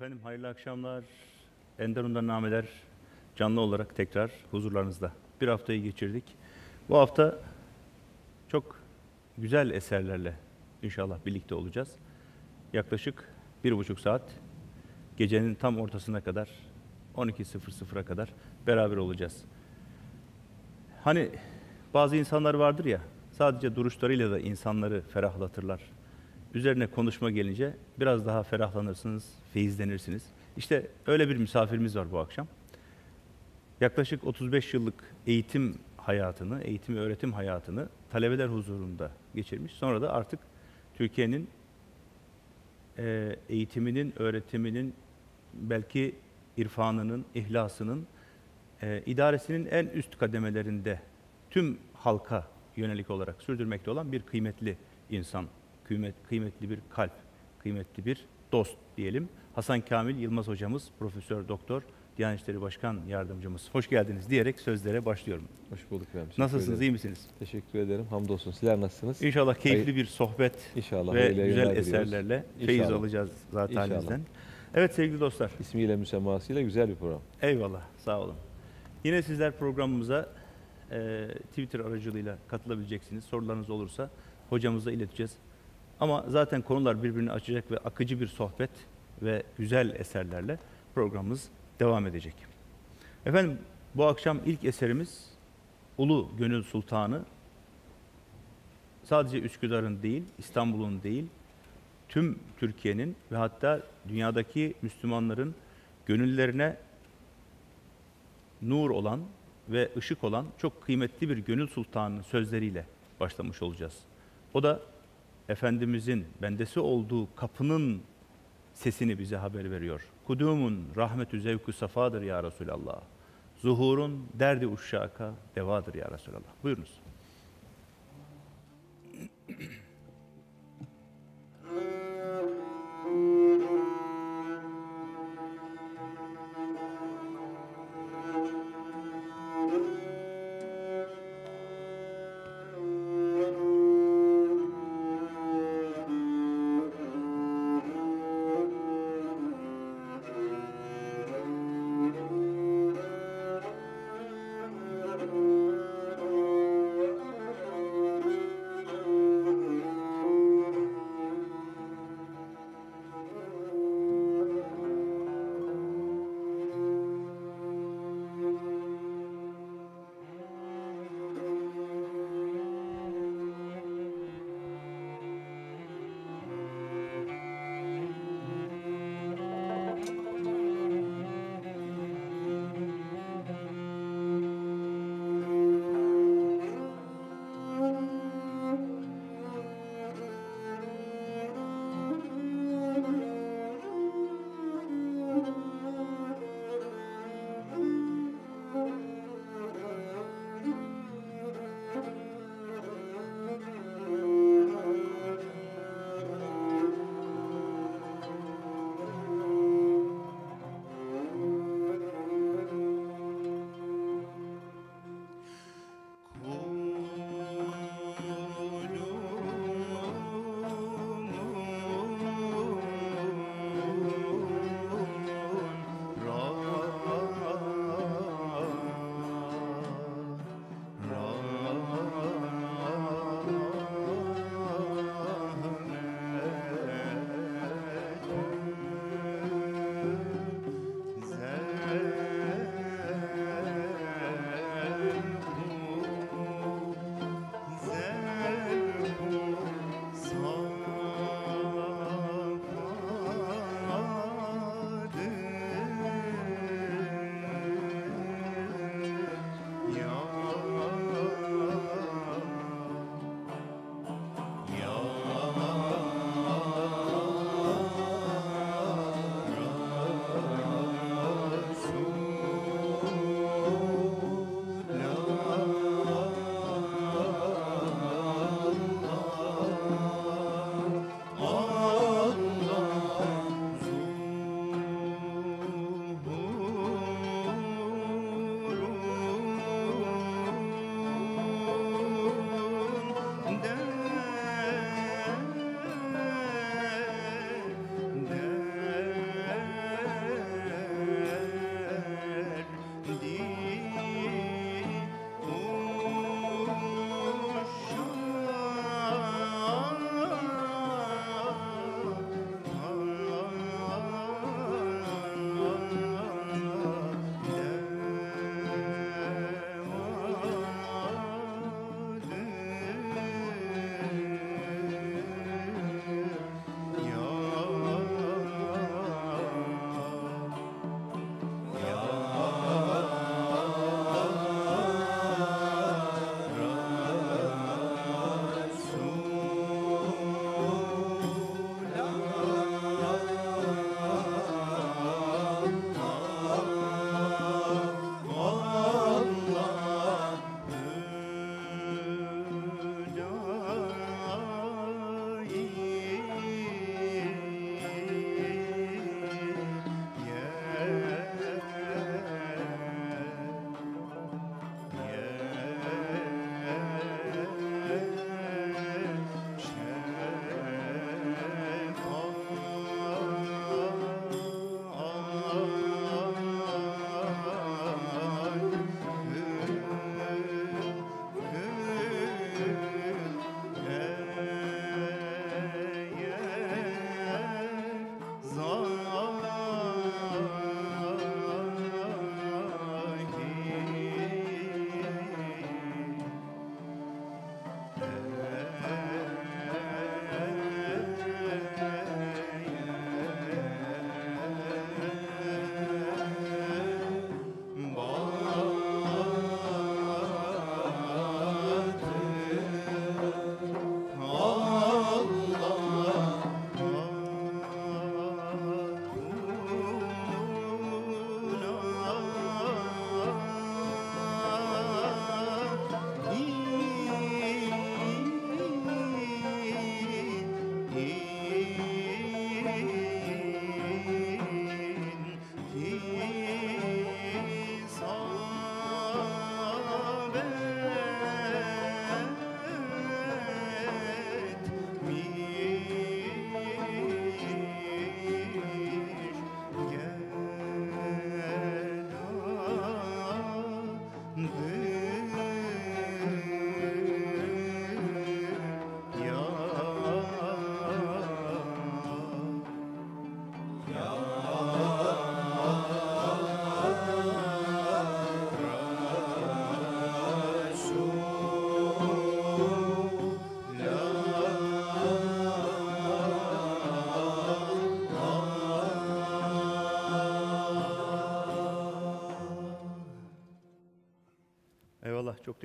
Efendim hayırlı akşamlar. Enderun'dan nameler canlı olarak tekrar huzurlarınızda. Bir haftayı geçirdik. Bu hafta çok güzel eserlerle inşallah birlikte olacağız. Yaklaşık 1,5 saat gecenin tam ortasına kadar 12.00'a kadar beraber olacağız. Hani bazı insanlar vardır ya, sadece duruşlarıyla da insanları ferahlatırlar. Üzerine konuşma gelince biraz daha ferahlanırsınız, feyizlenirsiniz. İşte öyle bir misafirimiz var bu akşam. Yaklaşık 35 yıllık eğitim hayatını, eğitim ve öğretim hayatını talebeler huzurunda geçirmiş. Sonra da artık Türkiye'nin eğitiminin, öğretiminin, belki irfanının, ihlasının, idaresinin en üst kademelerinde tüm halka yönelik olarak sürdürmekte olan bir kıymetli insan, kıymetli bir kalp, kıymetli bir dost diyelim. Hasan Kamil Yılmaz hocamız, Profesör Doktor, Diyanet İşleri Başkan Yardımcımız. Hoş geldiniz diyerek sözlere başlıyorum. Hoş bulduk efendim. Nasılsınız, iyi misiniz? Teşekkür ederim. Hamdolsun. Sizler nasılsınız? İnşallah keyifli bir sohbet İnşallah ve hayırlı güzel yayınlar eserlerle diliyoruz. feyiz İnşallah. alacağız zat İnşallah. halinizden. Evet sevgili dostlar. İsmiyle müsemmasıyla güzel bir program. Eyvallah, sağ olun. Yine sizler programımıza Twitter aracılığıyla katılabileceksiniz. Sorularınız olursa hocamıza ileteceğiz. Ama zaten konular birbirini açacak ve akıcı bir sohbet ve güzel eserlerle programımız devam edecek. Efendim bu akşam ilk eserimiz Ulu Gönül Sultanı. Sadece Üsküdar'ın değil, İstanbul'un değil, tüm Türkiye'nin ve hatta dünyadaki Müslümanların gönüllerine nur olan ve ışık olan çok kıymetli bir gönül sultanının sözleriyle başlamış olacağız. O da Efendimizin bendesi olduğu kapının sesini bize haber veriyor. Kudumun rahmetü zevkü safadır ya Resulallah. Zuhurun derdi uşşaka devadır ya Resulallah. Buyurunuz.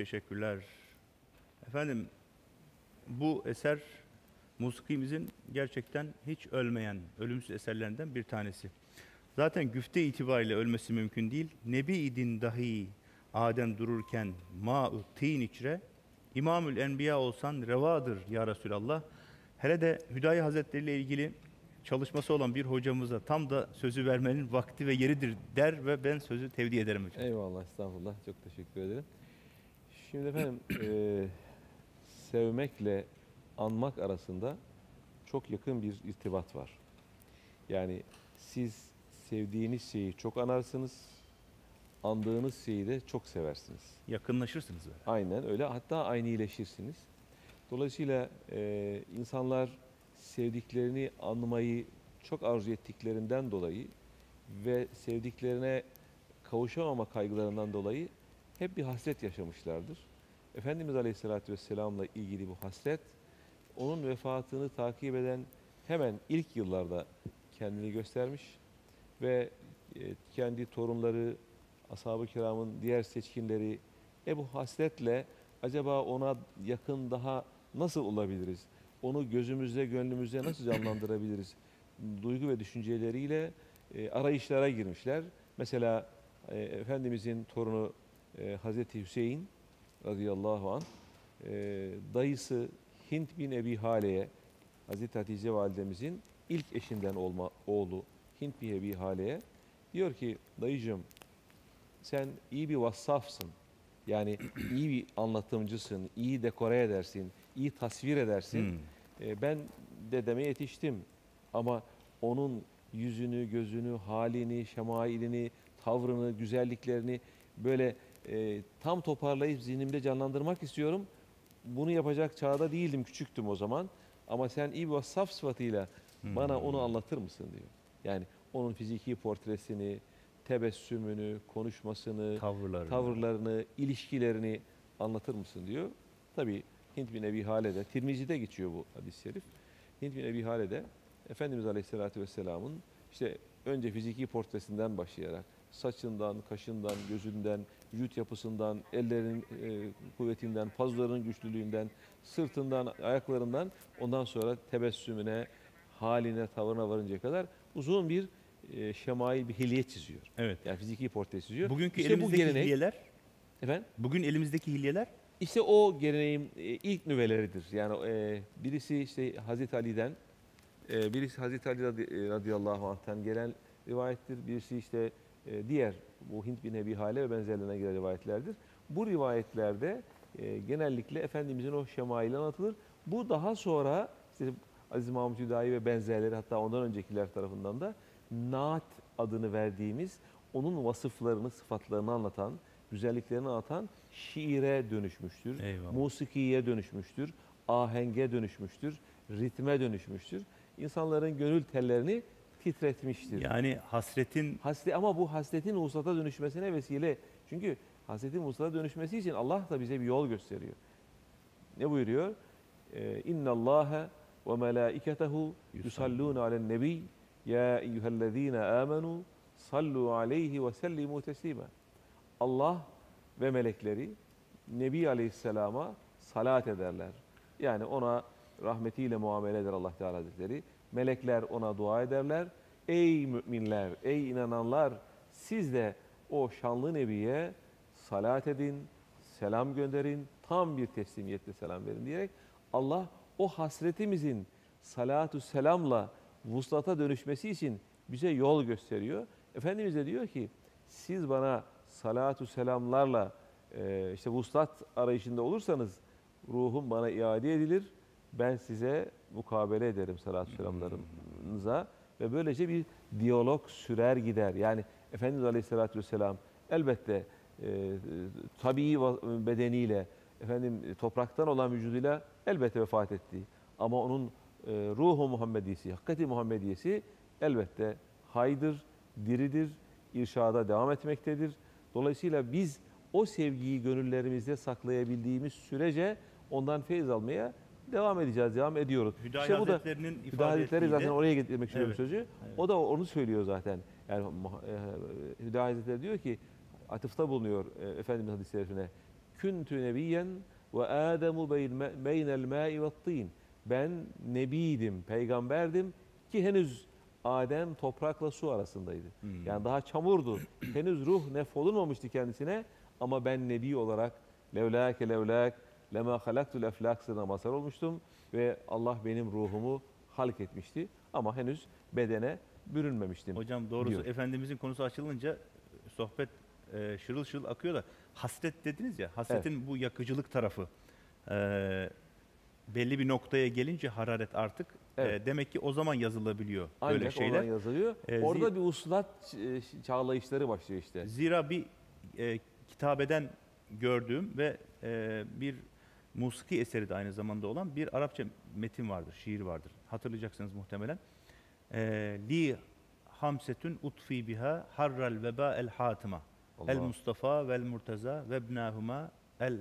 teşekkürler. Efendim, bu eser musikimizin gerçekten hiç ölmeyen, ölümsüz eserlerinden bir tanesi. Zaten güfte itibariyle ölmesi mümkün değil. Nebi idin dahi Adem dururken ma-ı tin içre, İmamül Enbiya olsan revadır ya Resulallah. Hele de Hüdayi Hazretleri ile ilgili çalışması olan bir hocamıza tam da sözü vermenin vakti ve yeridir der ve ben sözü tevdi ederim hocam. Eyvallah, estağfurullah. Çok teşekkür ederim. Şimdi efendim, sevmekle anmak arasında çok yakın bir irtibat var. Yani siz sevdiğiniz şeyi çok anarsınız, andığınız şeyi de çok seversiniz. Yakınlaşırsınız böyle. Aynen öyle. Hatta aynileşirsiniz. Dolayısıyla insanlar sevdiklerini anmayı çok arzu ettiklerinden dolayı ve sevdiklerine kavuşamama kaygılarından dolayı hep bir hasret yaşamışlardır. Efendimiz Aleyhisselatü Vesselam'la ilgili bu hasret, onun vefatını takip eden hemen ilk yıllarda kendini göstermiş ve kendi torunları, ashab-ı kiramın diğer seçkinleri bu hasretle acaba ona yakın daha nasıl olabiliriz? Onu gözümüzde, gönlümüzde nasıl canlandırabiliriz? Duygu ve düşünceleriyle arayışlara girmişler. Mesela Efendimizin torunu Hazreti Hüseyin radıyallahu anh dayısı Hint bin Ebi Hale'ye, Hazreti Hatice validemizin ilk eşinden olma oğlu Hint bin Ebi Hale'ye diyor ki, dayıcığım sen iyi bir vassafsın. Yani iyi bir anlatımcısın, iyi dekore edersin, iyi tasvir edersin. Ben dedeme yetiştim ama onun yüzünü, gözünü, halini, şemailini, tavrını, güzelliklerini böyle tam toparlayıp zihnimde canlandırmak istiyorum. Bunu yapacak çağda değildim, küçüktüm o zaman. Ama sen iyi bir vassaf sıfatıyla bana onu anlatır mısın diyor. Yani onun fiziki portresini, tebessümünü, konuşmasını, tavırlarını, ilişkilerini anlatır mısın diyor. Tabii Hint bin Ebi Hale'de, Tirmizi'de geçiyor bu hadis-i şerif. Hint bin Ebi Hale'de Efendimiz Aleyhisselatü Vesselam'ın işte önce fiziki portresinden başlayarak saçından, kaşından, gözünden, vücut yapısından, ellerinin kuvvetinden, pazularının güçlülüğünden, sırtından, ayaklarından, ondan sonra tebessümüne, haline, tavrına varıncaya kadar uzun bir şemail, bir hilye çiziyor. Evet. Yani fiziki portre çiziyor. Bugünkü İşte elimizdeki bu gelenek, hilyeler, efendim, bugün elimizdeki hilyeler işte o geleneğin ilk nüveleridir. Yani birisi işte Hazreti Ali'den, birisi Hazreti Ali radıyallahu anh'tan gelen rivayettir. Birisi işte diğer bu Hint bin Ebi Hale ve benzerlerine gelen rivayetlerdir. Bu rivayetlerde genellikle Efendimizin o şemaili anlatılır. Bu daha sonra işte Aziz Mahmud Hüdayi ve benzerleri, hatta ondan öncekiler tarafından da naat adını verdiğimiz, onun vasıflarını, sıfatlarını anlatan, güzelliklerini anlatan şiire dönüşmüştür. Eyvallah. Musikiye dönüşmüştür. Ahenge dönüşmüştür. Ritme dönüşmüştür. İnsanların gönül tellerini titretmiştir. yani hasretin Ama bu hasretin vuslata dönüşmesine vesile. Çünkü hasretin vuslata dönüşmesi için Allah da bize bir yol gösteriyor. Ne buyuruyor? İnna Allaha ve melaiketehu yusallun alen nebi ya eyyühellezine amenu sallu aleyhi ve sellimu teslima. Allah ve melekleri Nebi Aleyhisselam'a salat ederler. Yani ona rahmetiyle muamele eder Allah Teala Hazretleri. Melekler ona dua ederler. Ey müminler, ey inananlar, siz de o şanlı Nebi'ye salat edin, selam gönderin, tam bir teslimiyetle selam verin diyerek Allah o hasretimizin salatu selamla vuslata dönüşmesi için bize yol gösteriyor. Efendimiz de diyor ki, siz bana salatu selamlarla işte vuslat arayışında olursanız ruhum bana iade edilir. Ben size mukabele ederim salatu selamlarınıza ve böylece bir diyalog sürer gider. Yani Efendimiz Aleyhisselatü Vesselam elbette tabii bedeniyle, topraktan olan vücuduyla elbette vefat etti. Ama onun ruhu Muhammediyesi, hakikati Muhammediyesi elbette haydır, diridir, irşada devam etmektedir. Dolayısıyla biz o sevgiyi gönüllerimizde saklayabildiğimiz sürece ondan feyiz almaya devam edeceğiz, devam ediyoruz. Hüdayi İşte bu da Hazretleri'nin Hüdayi ifade Hazretleri ettiği zaten de oraya getirmek istiyorum Evet, sözü. evet. O da onu söylüyor zaten. Yani Hüdayi Hazretleri diyor ki, atıfta bulunuyor Efendimiz hadis-i şerifine. küntü nebiyyen ve Ademu beynel ma'i ve tin. Ben nebiydim, peygamberdim ki henüz Adem toprakla su arasındaydı. Yani daha çamurdu. Henüz ruh neffolunmamıştı kendisine ama ben nebi olarak levlâke levlâk lema halaktul eflak sırrına mazhar olmuştum ve Allah benim ruhumu halk etmişti ama henüz bedene bürünmemiştim. Hocam doğrusu diyor. Efendimizin konusu açılınca sohbet şırıl şırıl akıyor da hasret dediniz ya, hasretin bu yakıcılık tarafı belli bir noktaya gelince hararet artık Evet. demek ki o zaman yazılabiliyor böyle Ancak şeyler. oradan yazılıyor. Orada bir uslat çağlayışları başlıyor işte. Zira bir kitabeden gördüğüm ve bir musiki eseri de aynı zamanda olan bir Arapça metin vardır, şiir vardır. Hatırlayacaksınız muhtemelen. Li hamsetün utfi biha harral veba el hatıma. El Allah. Mustafa vel Murtaza ve ibnahuma el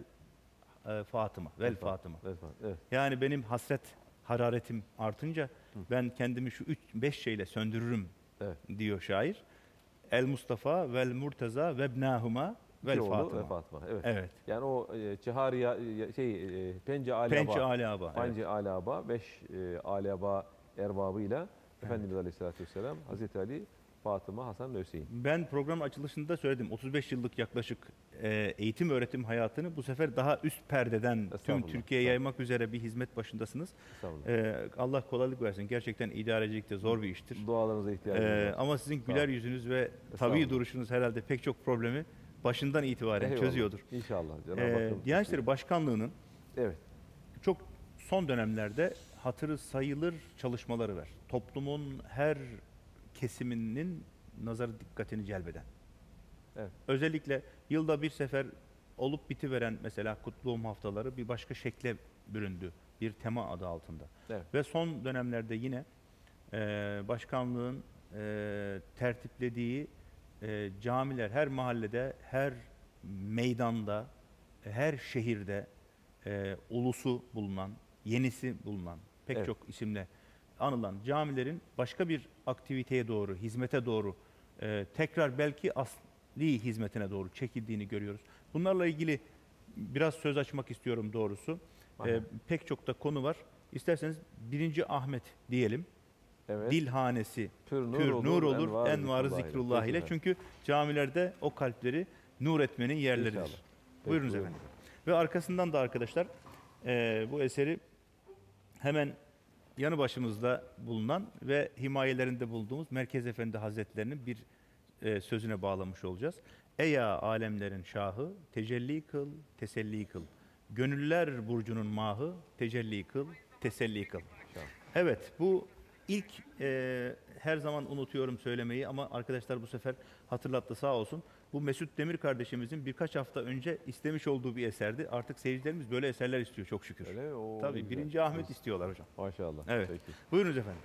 Fatıma vel Fatıma. Evet. Yani benim hasret hararetim artınca ben kendimi şu 3-5 şeyle söndürürüm Evet. diyor şair. El Mustafa vel Murtaza ve ibnahuma vel İki oğlu Fatıma. ve Fatıma. Evet. Evet. Yani o Çihariya Pence Alaba. Pençe Alaba. Evet. Pence Alaba 5 Alaba erbabıyla Efendimiz Aleyhisselatü Vesselam, Hazreti Ali, Fatıma, Hasan ve Hüseyin. Ben program açılışında söyledim. 35 yıllık yaklaşık eğitim öğretim hayatını bu sefer daha üst perdeden tüm Estağfurullah. Türkiye'ye yaymak üzere bir hizmet başındasınız. Estağfurullah. Allah kolaylık versin. Gerçekten idarecilik de zor bir iştir. Dualarınıza ihtiyacımız var. Ama sizin güler olun. yüzünüz ve tabii Estağfurullah. duruşunuz herhalde pek çok problemi başından itibaren Eyvallah. çözüyordur. İnşallah. Cenab-ı Hakk'ın Diyanet İşleri Başkanlığı'nın Evet. çok son dönemlerde hatırı sayılır çalışmaları var. Toplumun her kesiminin nazar dikkatini celbeden. Evet. Özellikle yılda bir sefer olup bitiveren mesela kutlu doğum haftaları bir başka şekle büründü. Bir tema adı altında. Evet. Ve son dönemlerde yine başkanlığın tertiplediği camiler her mahallede, her meydanda, her şehirde ulusu bulunan, yenisi bulunan pek Evet. çok isimle anılan camilerin başka bir aktiviteye doğru, hizmete doğru tekrar belki asli hizmetine doğru çekildiğini görüyoruz. Bunlarla ilgili biraz söz açmak istiyorum doğrusu. Pek çok da konu var. İsterseniz 1. Ahmet diyelim. Evet. Dilhanesi Pür nur olur, envar zikrullah zikrullah ile. Peki Çünkü camilerde o kalpleri nur etmenin yerleridir. İnşallah. Buyurunuz Peki, efendim. Ve arkasından da arkadaşlar bu eseri hemen yanı başımızda bulunan ve himayelerinde bulduğumuz Merkez Efendi Hazretlerinin bir sözüne bağlamış olacağız. Eya alemlerin şahı, tecelli kıl, teselli kıl. Gönüller burcunun mahı, tecelli kıl, teselli kıl. Evet, bu ilk her zaman unutuyorum söylemeyi ama arkadaşlar bu sefer hatırlattı sağ olsun. Bu Mesut Demir kardeşimizin birkaç hafta önce istemiş olduğu bir eserdi. Artık seyircilerimiz böyle eserler istiyor çok şükür. Öyle mi? Oo, ne Tabii güzel. 1. Ahmet istiyorlar hocam. Maşallah. Evet. Peki. Buyurunuz efendim.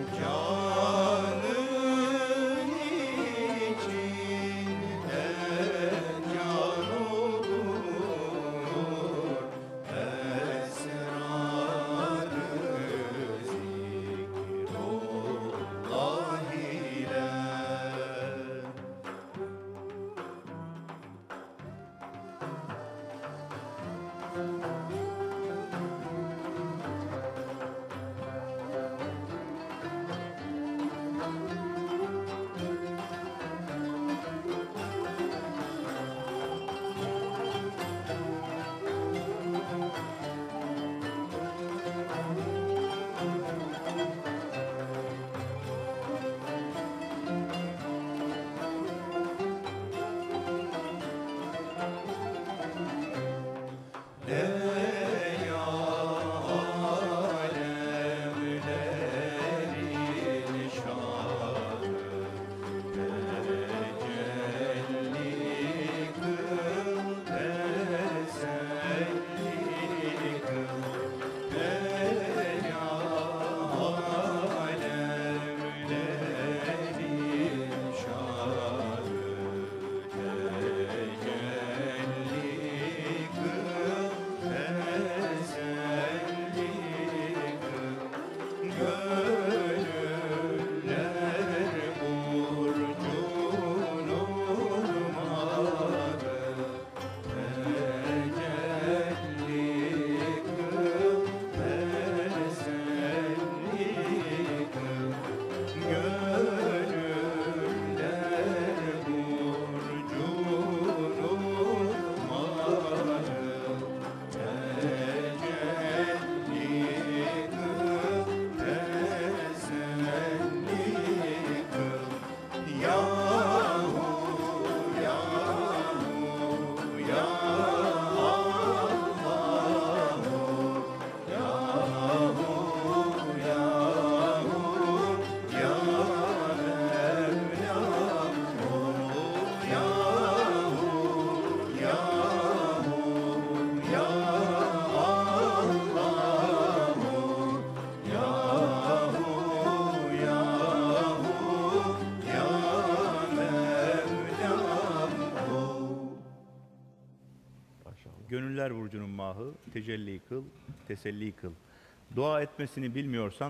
Gönüller burcunun mahı, tecelli kıl, teselli kıl. Dua etmesini bilmiyorsan,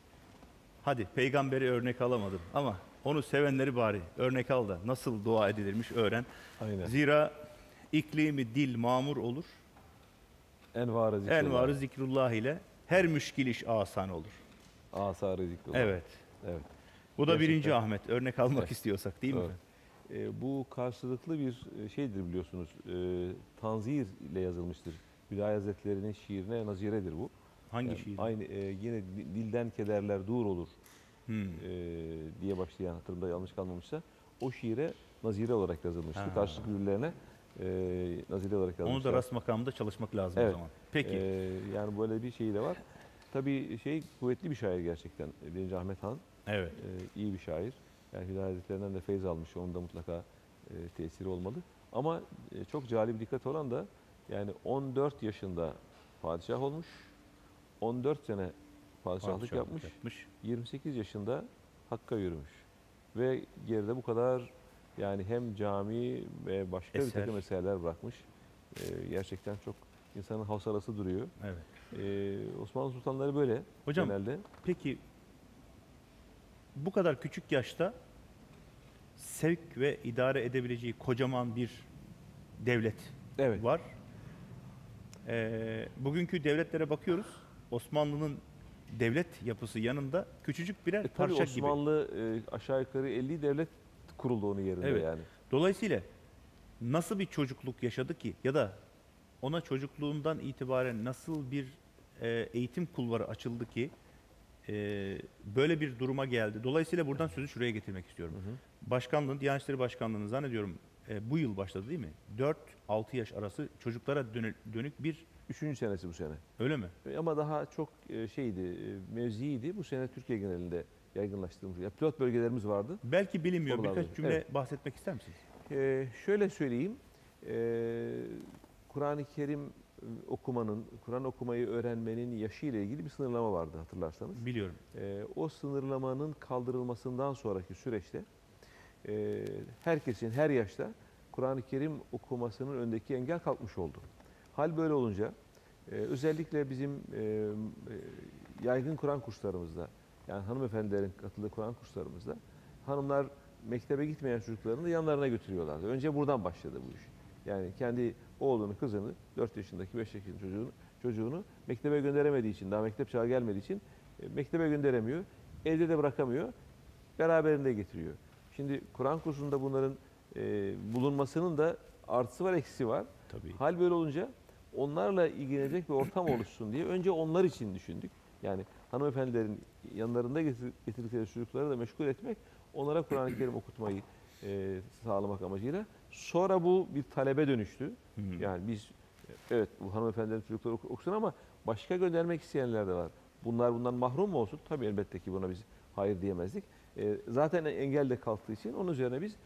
hadi peygamberi örnek alamadım ama onu sevenleri bari örnek al da nasıl dua edilirmiş öğren. Aynen. Zira iklimi dil mamur olur, Envarı zikrullah. envarı zikrullah ile her müşkil iş asan olur. Asarı zikrullah. Evet. Evet. Bu da Gerçekten. birinci Ahmet. Örnek almak Evet. istiyorsak değil mi? Evet. Bu karşılıklı bir şeydir biliyorsunuz. Tanzir ile yazılmıştır. Hüdayi Hazretleri'nin şiirine naziredir bu. Hangi Yani şiir? aynı yine dilden kederler dur olur Hmm. diye başlayan, hatırımda yanlış kalmamışsa, o şiire nazire olarak yazılmıştır. Ha. Karşılıklı birbirlerine nazire olarak yazılmıştır. Onu da rast makamında çalışmak lazım Evet. o zaman. Peki. Yani böyle bir şey de var. Tabii kuvvetli bir şair gerçekten. Birinci Ahmet Han Evet. iyi bir şair. Yani Hüdayi Hazretlerinden de feyz almış. Onun da mutlaka tesiri olmalı. Ama çok cali bir dikkat olan da, yani 14 yaşında padişah olmuş. 14 sene padişahlık yapmış. 28 yaşında Hakk'a yürümüş. Ve geride bu kadar, yani hem cami ve başka bir takım eserler bırakmış. Gerçekten çok insanın havsalası duruyor. Evet. Osmanlı sultanları böyle Hocam, genelde. peki bu kadar küçük yaşta sevk ve idare edebileceği kocaman bir devlet Evet. var. Bugünkü devletlere bakıyoruz. Osmanlı'nın devlet yapısı yanında küçücük birer Tabii parça gibi. Osmanlı aşağı yukarı 50 devlet kuruldu onun yerinde Evet. yani. Dolayısıyla nasıl bir çocukluk yaşadı ki, ya da ona çocukluğundan itibaren nasıl bir eğitim kulvarı açıldı ki böyle bir duruma geldi. Dolayısıyla buradan sözü şuraya getirmek istiyorum. Hı hı. Başkanlığın, Diyanet İşleri Başkanlığı'nın zannediyorum bu yıl başladı değil mi? 4-6 yaş arası çocuklara dönük bir, 3. senesi bu sene. öyle mi? Ama daha çok mevziydi. Bu sene Türkiye genelinde yaygınlaştırılmış. Ya, pilot bölgelerimiz vardı. Belki bilinmiyor. Oralarda. Birkaç cümle Evet. bahsetmek ister misiniz? Şöyle söyleyeyim. Kur'an-ı Kerim okumanın, Kur'an okumayı öğrenmenin yaşı ile ilgili bir sınırlama vardı hatırlarsanız. Biliyorum. O sınırlamanın kaldırılmasından sonraki süreçte herkesin her yaşta Kur'an-ı Kerim okumasının önündeki engel kalkmış oldu. Hal böyle olunca özellikle bizim yaygın Kur'an kurslarımızda, yani hanımefendilerin katıldığı Kur'an kurslarımızda hanımlar mektebe gitmeyen çocuklarını da yanlarına götürüyorlardı. Önce buradan başladı bu iş. Yani kendi oğlunu, kızını, 4 yaşındaki, 5 yaşındaki çocuğunu mektebe gönderemediği için, daha mektep çağı gelmediği için mektebe gönderemiyor. Evde de bırakamıyor. Beraberinde getiriyor. Şimdi Kur'an kursunda bunların bulunmasının da artısı var, eksisi var. Tabii. Hal böyle olunca onlarla ilgilenecek bir ortam oluşsun diye önce onlar için düşündük. Yani hanımefendilerin yanlarında getirdikleri çocukları da meşgul etmek, onlara Kur'an-ı Kerim okutmayı sağlamak amacıyla. Sonra bu bir talebe dönüştü. Hı hı. Yani biz evet bu hanımefendilerin çocukları okusun ama başka göndermek isteyenler de var. Bunlar bundan mahrum mu olsun? Tabii elbette ki buna biz hayır diyemezdik. Zaten engel de kalktığı için onun üzerine biz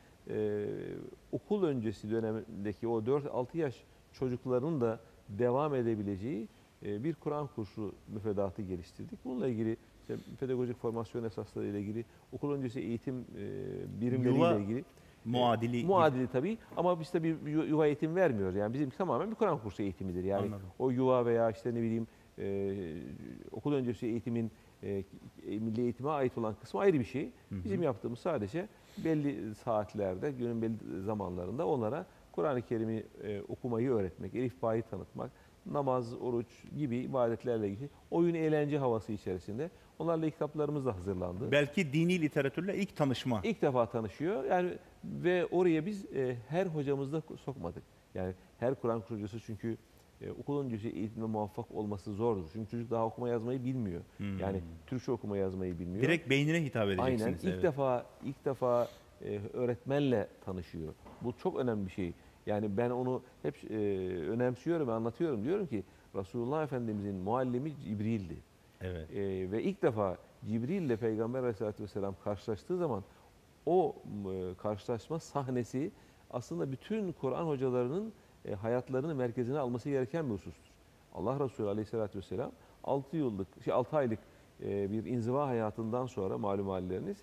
okul öncesi dönemdeki o 4-6 yaş çocukların da devam edebileceği bir Kur'an kursu müfredatı geliştirdik. Bununla ilgili işte pedagojik formasyon esasları ile ilgili, okul öncesi eğitim birimleriyle Yuva ilgili muadili tabii ama biz de bir yuva eğitim vermiyoruz. Yani bizim tamamen bir Kur'an kursu eğitimidir. Yani Anladım. o yuva veya işte ne bileyim okul öncesi eğitimin milli eğitime ait olan kısmı ayrı bir şey. Bizim yaptığımız sadece belli saatlerde, günün belli zamanlarında onlara Kur'an-ı Kerim'i okumayı öğretmek, Elif Ba'yı tanıtmak, namaz, oruç gibi ibadetlerle ilgili oyun, eğlence havası içerisinde onlarla kitaplarımız da hazırlandı. belki dini literatürle ilk tanışma. İlk defa tanışıyor. Yani ve oraya biz her hocamızı da sokmadık. Yani her Kur'an kursu hocası çünkü okul öncesi eğitimde muvaffak olması zordur. Çünkü çocuk daha okuma yazmayı bilmiyor. Yani Türkçe okuma yazmayı bilmiyor. Direkt beynine hitap edeceksiniz. Aynen. İlk defa öğretmenle tanışıyor. Bu çok önemli bir şey. Yani ben onu hep önemsiyorum ve anlatıyorum. Diyorum ki Resulullah Efendimizin muallimi Cibril'di. Evet. Ve ilk defa Cibril ile Peygamber Aleyhisselatü Vesselam karşılaştığı zaman o karşılaşma sahnesi aslında bütün Kur'an hocalarının hayatlarını merkezine alması gereken bir husustur. Allah Resulü Aleyhisselatü Vesselam 6 aylık bir inziva hayatından sonra malum halleriniz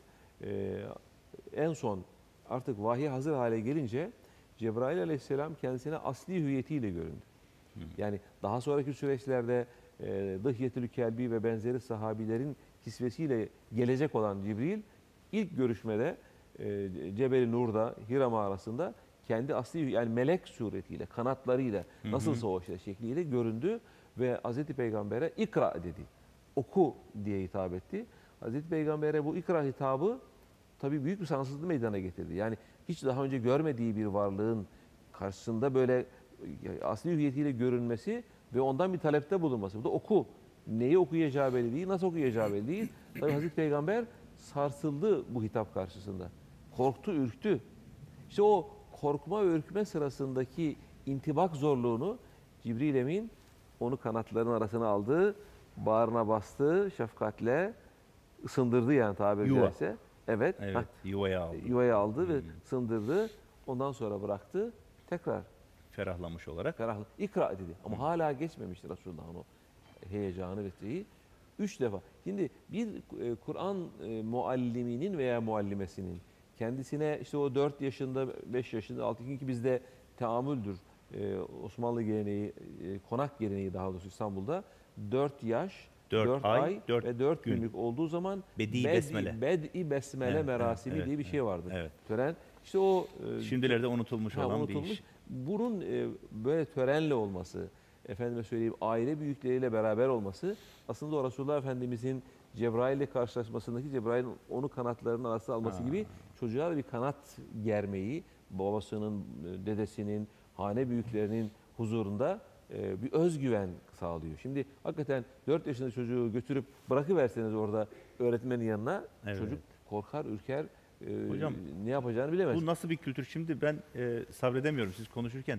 en son artık vahiy hazır hale gelince Cebrail Aleyhisselam kendisine asli hüviyetiyle göründü. Yani daha sonraki süreçlerde Dıhyetül Kelbi ve benzeri sahabilerin kisvesiyle gelecek olan Cibril ilk görüşmede Cebel-i Nur'da Hira mağarasında kendi asli yani melek suretiyle, kanatlarıyla nasılsa o işte şekliyle göründü ve Hazreti Peygamber'e ikra dedi. Oku diye hitap etti. Hazreti Peygamber'e bu ikra hitabı tabii büyük bir sansızlığı meydana getirdi. Yani hiç daha önce görmediği bir varlığın karşısında böyle asli hüviyetiyle görünmesi ve ondan bir talepte bulunması. Bu da oku. Neyi okuyacağı belli değil, nasıl okuyacağı belli değil. Tabii Hazreti Peygamber sarsıldı bu hitap karşısında. Korktu, ürktü. İşte o korkma ve ürkme sırasındaki intibak zorluğunu Cibril Emin onu kanatlarının arasına aldı, bağrına bastı, şefkatle ısındırdı yani tabiri Yuva. caizse. Evet. Evet. Yuvaya aldı. Yuvaya aldı ve sındırdı. Ondan sonra bıraktı. Tekrar Ferahlamış olarak. ferahlık. İkra dedi. Ama hala geçmemişti Resulullah'ın o heyecanı ve şeyi. 3 defa. Şimdi bir Kur'an mualliminin veya muallimesinin kendisine işte o 4 yaşında, 5 yaşında, 6 ki bizde teamüldür. Osmanlı geleneği, konak geleneği daha doğrusu İstanbul'da 4 yaş, 4 ay 4 ve 4 gün. günlük olduğu zaman Bedi besmele. Bedi besmele Evet, merasimi evet, diye bir şey vardı. Evet. Tören. İşte o Şimdilerde unutulmuş olan unutulmuş. bir iş. Bunun böyle törenle olması, efendime söyleyeyim aile büyükleriyle beraber olması aslında o Resulullah Efendimizin Cebrail ile karşılaşmasındaki Cebrail'in onu kanatlarının arasına alması gibi çocuğa da bir kanat germeyi babasının, dedesinin, hane büyüklerinin huzurunda bir özgüven sağlıyor. Şimdi hakikaten 4 yaşında çocuğu götürüp bırakıverseniz orada öğretmenin yanına Evet. çocuk korkar, ürker, Hocam, ne yapacağını bilemez. Bu nasıl bir kültür? Şimdi ben sabredemiyorum siz konuşurken.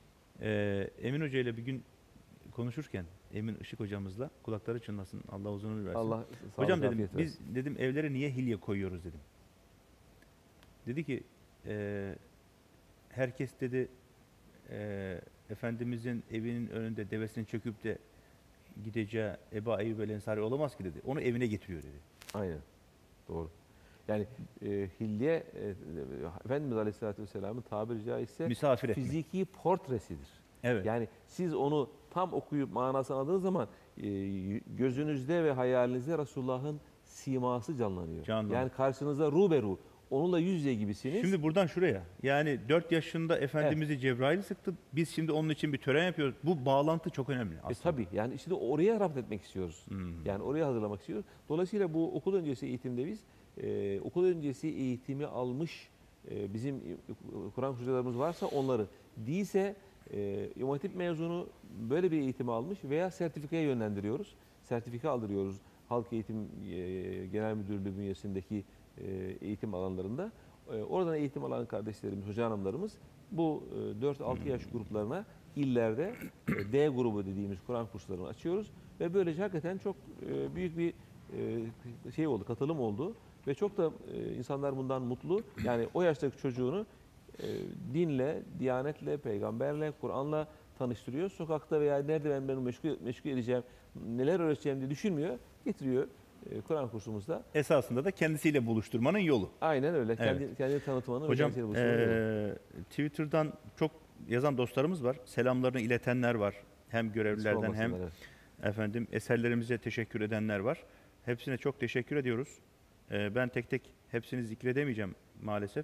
Emin Hoca ile bir gün konuşurken, Emin Işık hocamızla, kulakları çınlasın, Allah uzun ömür versin. Allah Hocam sağlık, dedim, afiyet versin. biz dedim evlere niye hilye koyuyoruz dedim. Dedi ki, herkes dedi Efendimizin evinin önünde devesinin çöküp de gideceği Ebu Eyyub el-Ensari olamaz ki dedi. Onu evine getiriyor dedi. Aynen. Doğru. Yani hilye Efendimiz Aleyhisselatü Vesselam'ın tabiri caizse Misafir etmek. fiziki portresidir. Evet. Yani siz onu tam okuyup manasını anladığınız zaman gözünüzde ve hayalinizde Resulullah'ın siması canlanıyor. Canlanıyor. Yani karşınızda ruberu, onunla yüz yüze gibisiniz. Şimdi buradan şuraya. Yani 4 yaşında Efendimiz'i Cebrail sıktı. Biz şimdi onun için bir tören yapıyoruz. Bu bağlantı çok önemli aslında. Tabii yani işte oraya rapt etmek istiyoruz. Yani oraya hazırlamak istiyoruz. Dolayısıyla bu okul öncesi eğitimde biz okul öncesi eğitimi almış bizim Kur'an hocalarımız varsa onları, değilse İmam Hatip mezunu böyle bir eğitimi almış veya sertifikaya yönlendiriyoruz. Sertifika aldırıyoruz Halk Eğitim Genel Müdürlüğü bünyesindeki eğitim alanlarında. Oradan eğitim alan kardeşlerimiz, hoca hanımlarımız bu 4-6 yaş gruplarına illerde D grubu dediğimiz Kur'an kurslarını açıyoruz ve böylece hakikaten çok büyük bir şey oldu, katılım oldu ve çok da insanlar bundan mutlu. Yani o yaştaki çocuğunu dinle, diyanetle, peygamberle, Kur'an'la tanıştırıyor. Sokakta veya nerede ben beni meşgul edeceğim, neler öğreteceğim diye düşünmüyor. Getiriyor Kur'an kursumuzda. Esasında da kendisiyle buluşturmanın yolu. Aynen öyle. Evet. Kendi tanıtmanın Hocam ve kendisiyle buluşturmanın yolu. Twitter'dan çok yazan dostlarımız var. Selamlarını iletenler var. Hem görevlilerden hem Evet. efendim eserlerimize teşekkür edenler var. Hepsine çok teşekkür ediyoruz. Ben tek tek hepsini zikredemeyeceğim maalesef.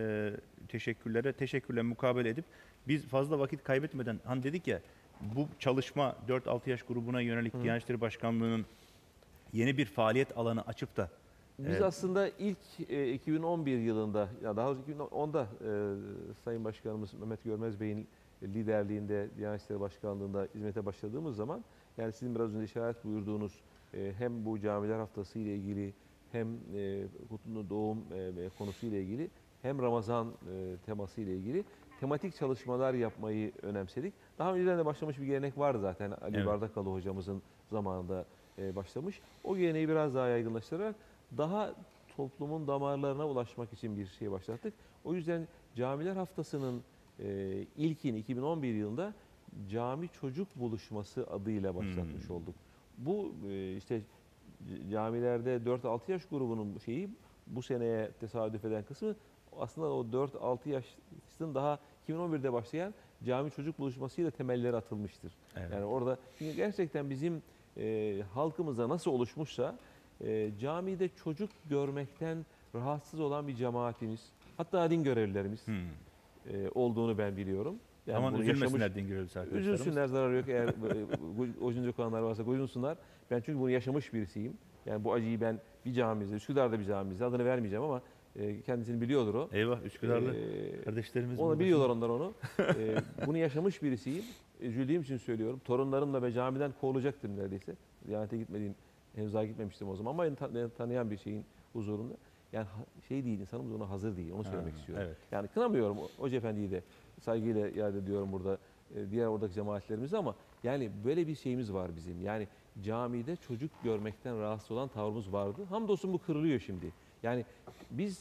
Teşekkürle mukabele edip biz fazla vakit kaybetmeden hani dedik ya bu çalışma 4-6 yaş grubuna yönelik Diyanet İşleri Başkanlığı'nın yeni bir faaliyet alanı açıp da Biz aslında ilk 2011 yılında, ya daha doğrusu 2010'da Sayın Başkanımız Mehmet Görmez Bey'in liderliğinde Diyanet İşleri Başkanlığı'nda hizmete başladığımız zaman, yani sizin biraz önce işaret buyurduğunuz hem bu camiler haftası ile ilgili hem kutlu doğum konusu ile ilgili hem Ramazan teması ile ilgili tematik çalışmalar yapmayı önemsedik. Daha önceden de başlamış bir gelenek vardı zaten. Ali Evet. Bardakalı hocamızın zamanında başlamış. O geleneği biraz daha yaygınlaştırarak daha toplumun damarlarına ulaşmak için bir şey başlattık. O yüzden Camiler Haftası'nın ilkini 2011 yılında Cami Çocuk Buluşması adıyla başlatmış olduk. Bu işte camilerde 4-6 yaş grubunun şeyi bu seneye tesadüf eden kısmı aslında o 4-6 yaşın daha 2011'de başlayan Cami Çocuk Buluşması'yla temelleri atılmıştır. Evet. Yani orada çünkü gerçekten bizim halkımıza nasıl oluşmuşsa camide çocuk görmekten rahatsız olan bir cemaatimiz, hatta din görevlilerimiz olduğunu ben biliyorum. Yani aman bunu üzülmesinler din görevlisi arkadaşlarımız. üzülsünler, zararı yok. Eğer gocunacak olanlar varsa gocunsunlar. Ben çünkü bunu yaşamış birisiyim. Yani bu acıyı ben bir camimizde, Üsküdar'da bir camimizde, adını vermeyeceğim ama kendisini biliyordur o. Eyvah Üsküdarlı kardeşlerimiz. Onu burada. biliyorlar onlar onu. Bunu yaşamış birisiyim. Üzüldüğüm için söylüyorum. Torunlarımla ve camiden kovulacaktım neredeyse. Diyanete gitmediğim, henüz daha gitmemiştim o zaman ama beni tanıyan bir şeyin huzurunda. Yani şey değil, insanımız ona hazır değil. Onu söylemek istiyorum. Evet. Yani kınamıyorum Hoca Efendi'yi de. Saygıyla yad ediyorum burada diğer oradaki cemaatlerimizi ama yani böyle bir şeyimiz var bizim. Yani camide çocuk görmekten rahatsız olan tavrımız vardı. Hamdolsun bu kırılıyor şimdi. Yani biz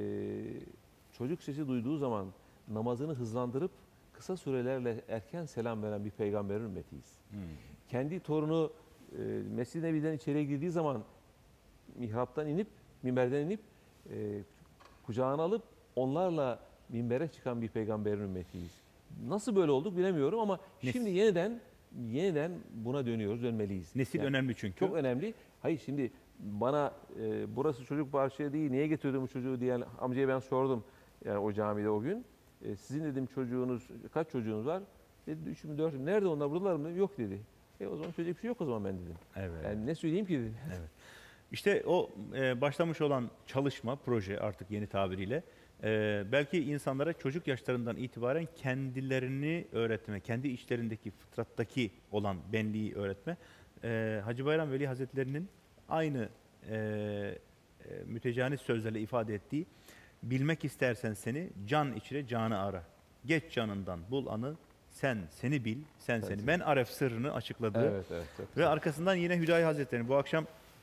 çocuk sesi duyduğu zaman namazını hızlandırıp kısa sürelerle erken selam veren bir peygamberin ümmetiyiz. Kendi torunu Mescid-i Nebi'den içeriye girdiği zaman mihraptan inip, minberden inip kucağına alıp onlarla minbere çıkan bir peygamberin ümmetiyiz. Nasıl böyle olduk bilemiyorum ama şimdi yeniden buna dönmeliyiz. Nesil Yani önemli çünkü. çok önemli. Hayır şimdi bana burası çocuk bahçe değil, niye getirdin bu çocuğu diyen amcaya ben sordum yani o camide o gün. Sizin dedim çocuğunuz, kaç çocuğunuz var? Dedi 3 mü 4 mü? Nerede onlar, buradalar mı? Yok dedi. O zaman söyleyecek bir şey yok o zaman ben dedim. Evet. Yani ne söyleyeyim ki dedim. Evet. İşte o başlamış olan çalışma, proje artık yeni tabiriyle belki insanlara çocuk yaşlarından itibaren kendilerini öğretme, kendi içlerindeki fıtrattaki olan benliği öğretme. Hacı Bayram Veli Hazretleri'nin aynı mütecanis sözlerle ifade ettiği bilmek istersen seni can içre canı ara. Geç canından bul anı sen seni bil sen seni. Men aref sırrını açıkladığı Evet, çok ve güzel. arkasından yine Hüdayi Hazretleri'ni bu akşam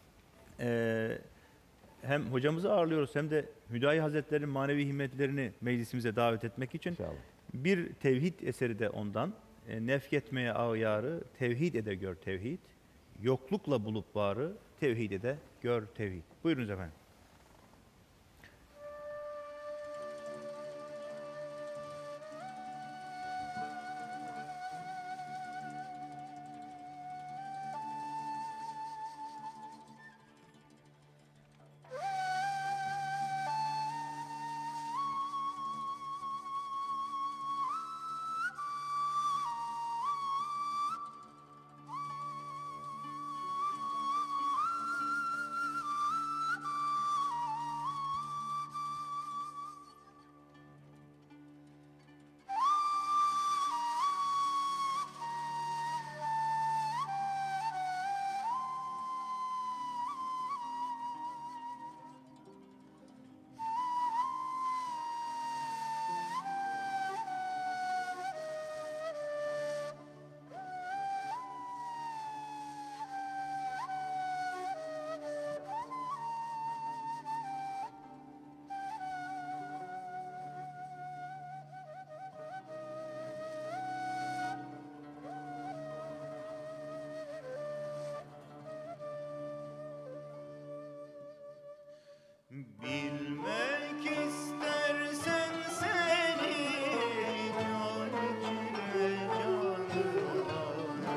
hem hocamızı ağırlıyoruz hem de Hüdayi Hazretleri'nin manevi himmetlerini meclisimize davet etmek için İnşallah. bir tevhid eseri de ondan Nefketmeye ağyarı, tevhid ede gör tevhid. Yoklukla bulup varı, tevhid ede gör tevhid. Buyurunuz efendim. Bilmek istersen seni can içre canına.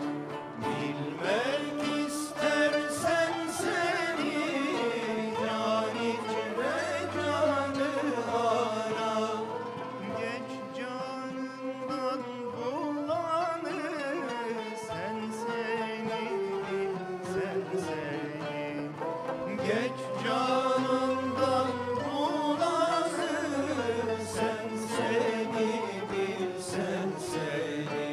Bilmek istersen seni can içre canına. Geç canından bulanı sen seni bil sen seni. Geç canından bulanı sen seni bil sen seni.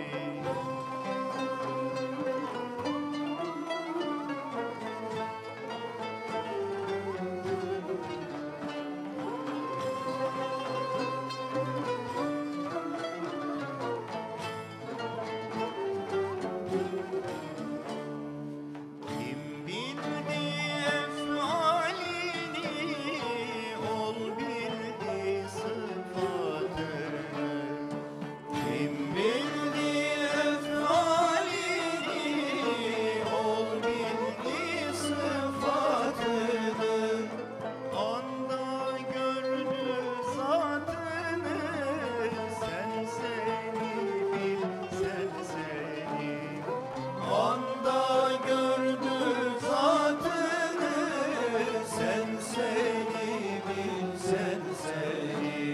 Kim bildi efalini, ol bildi sıfatını. Kim bildi efalini, ol bildi sıfatını. Anda gördü zatını, sen seni bil sen seni. Anda gördü zatını, sen seni bil sen seni.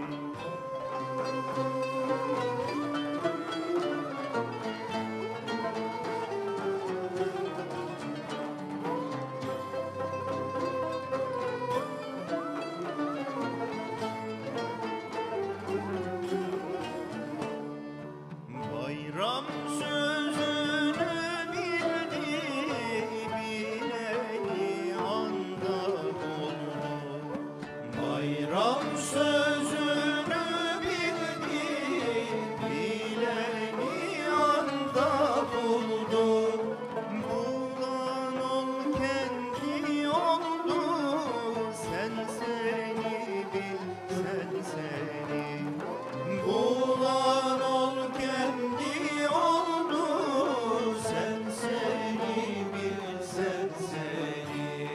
Bayram sözünü bildi, bileni anda buldu. Bayram sözünü bildi, bileni anda buldu. Bulan ol kendi oldu, sen seni bil sen seni. Bulan ol kendi oldu, sen seni bil sen seni.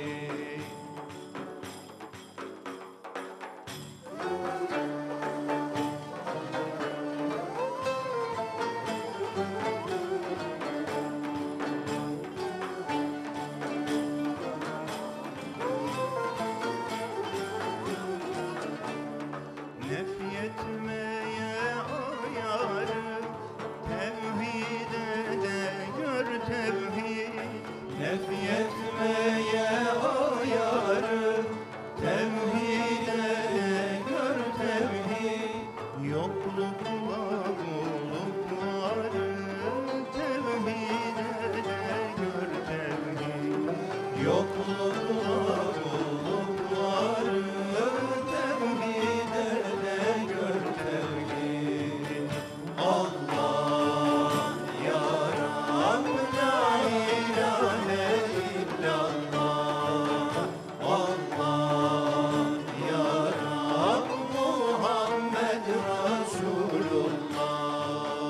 Nefyetmeye ayarı, tevhide de gör tevhid. Nefyetmeye ayarı, tevhide de gör tevhid. Yoklukla bulduk varı, tevhide de gör tevhid. Yoklukla bulduk varı, tevhide de gör tevhid. Allah ya Rab, la ilahe illallah. Allah ya Rab, Muhammed Resulullah.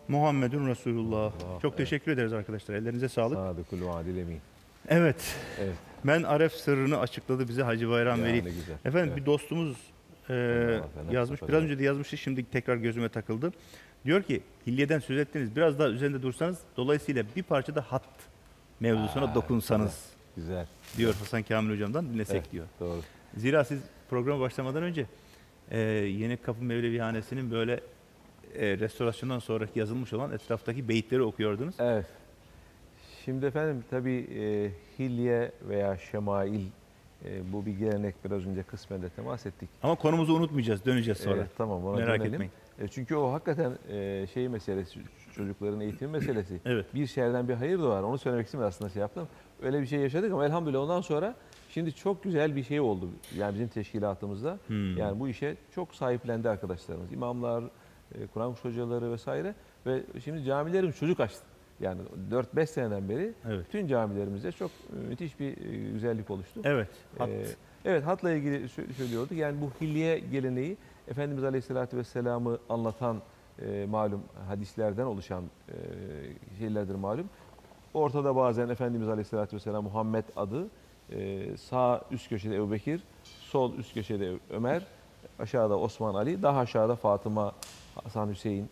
Muhammedun Resulullah. Allah, Çok evet. teşekkür ederiz arkadaşlar. Ellerinize sağlık. Sadıkul vaadil emin. Evet. Evet. Men Aref sırrını açıkladı bize Hacı Bayram Ya, Veli. ne güzel. Efendim Evet. bir dostumuz Allah, yazmış. Allah. Biraz önce de yazmıştı. Şimdi tekrar gözüme takıldı. Diyor ki hilyeden söz ettiniz. Biraz daha üzerinde dursanız dolayısıyla bir parça da hat mevzusuna dokunsanız Güzel. diyor Hasan Kamil hocamdan dinlesek Evet. diyor. Doğru. Zira siz programa başlamadan önce Yeni Kapı Mevlevihanesi'nin böyle restorasyondan sonraki yazılmış olan etraftaki beyitleri okuyordunuz. Evet. Şimdi efendim tabii hilye veya şemail bu bir gelenek, biraz önce kısmen de temas ettik. Ama konumuzu unutmayacağız. Döneceğiz sonra. Tamam, ona Merak dönelim. etmeyin. Çünkü o hakikaten şey meselesi, çocukların eğitimi meselesi. Evet. Bir şerden bir hayır doğar. Onu söylemek için aslında şey yaptım. Öyle bir şey yaşadık ama elhamdülillah ondan sonra şimdi çok güzel bir şey oldu. Yani bizim teşkilatımızda. Yani bu işe çok sahiplendi arkadaşlarımız. İmamlar, Kur'an kursu hocaları vesaire. Ve şimdi camilerimiz çocuk açtı. Yani 4-5 seneden beri Evet. bütün camilerimizde çok müthiş bir güzellik oluştu. Evet. Hat. Evet, hatla ilgili söylüyorduk. Yani bu hilye geleneği Efendimiz Aleyhisselatü Vesselam'ı anlatan malum hadislerden oluşan şeylerdir malum. Ortada bazen Efendimiz Aleyhisselatü Vesselam Muhammed adı, sağ üst köşede Ebubekir, sol üst köşede Ömer, aşağıda Osman Ali, daha aşağıda Fatıma, Hasan Hüseyin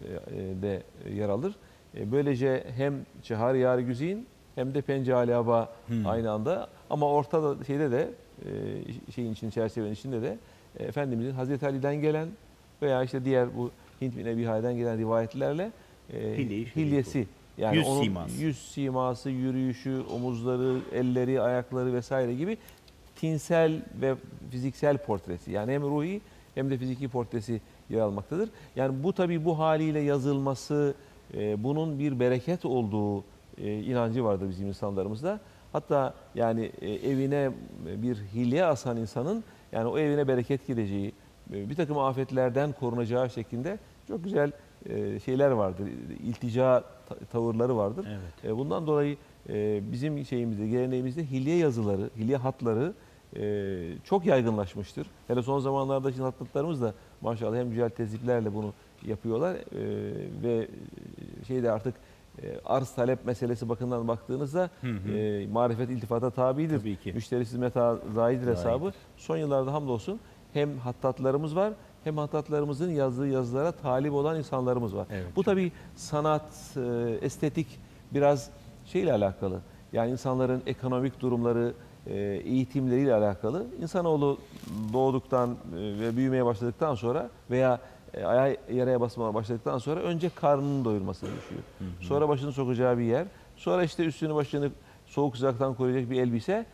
de yer alır. Böylece hem Çehar Yar Güzin hem de Pencali Aba aynı anda, ama ortada şeyde de şeyin için, çerçevenin içinde de Efendimizin Hazreti Ali'den gelen veya işte diğer bu Hint bin Ebi Hay'den gelen rivayetlerle hilyesi, yani Yüz onun siması. yüz siması, yürüyüşü, omuzları, elleri, ayakları vesaire gibi tinsel ve fiziksel portresi, yani hem ruhi hem de fiziki portresi yer almaktadır. Yani bu tabii bu haliyle yazılması, bunun bir bereket olduğu inancı vardır bizim insanlarımızda. Hatta yani evine bir hilye asan insanın, yani o evine bereket gireceği, bir takım afetlerden korunacağı şeklinde çok güzel şeyler vardır. İltica tavırları vardır. Evet. Bundan dolayı bizim şeyimizde, geleneğimizde hilye yazıları, hilye hatları çok yaygınlaşmıştır. Hele son zamanlarda şimdi hattatlarımız da maşallah hem güzel tezliklerle bunu yapıyorlar ve şeyde artık arz talep meselesi bakımından baktığınızda marifet iltifata tabidir. Tabii ki. Müşterisiz meta zaidir hesabı. Son yıllarda hamdolsun hem hattatlarımız var, hem hattatlarımızın yazdığı yazılara talip olan insanlarımız var. Evet, Bu tabii sanat, estetik biraz şeyle alakalı. Yani insanların ekonomik durumları, eğitimleriyle alakalı. İnsanoğlu doğduktan ve büyümeye başladıktan sonra veya ayağı yere basmaya başladıktan sonra önce karnını doyurmasını düşüyor. Sonra başını sokacağı bir yer. Sonra işte üstünü başını soğuk sıcaktan koruyacak bir elbise.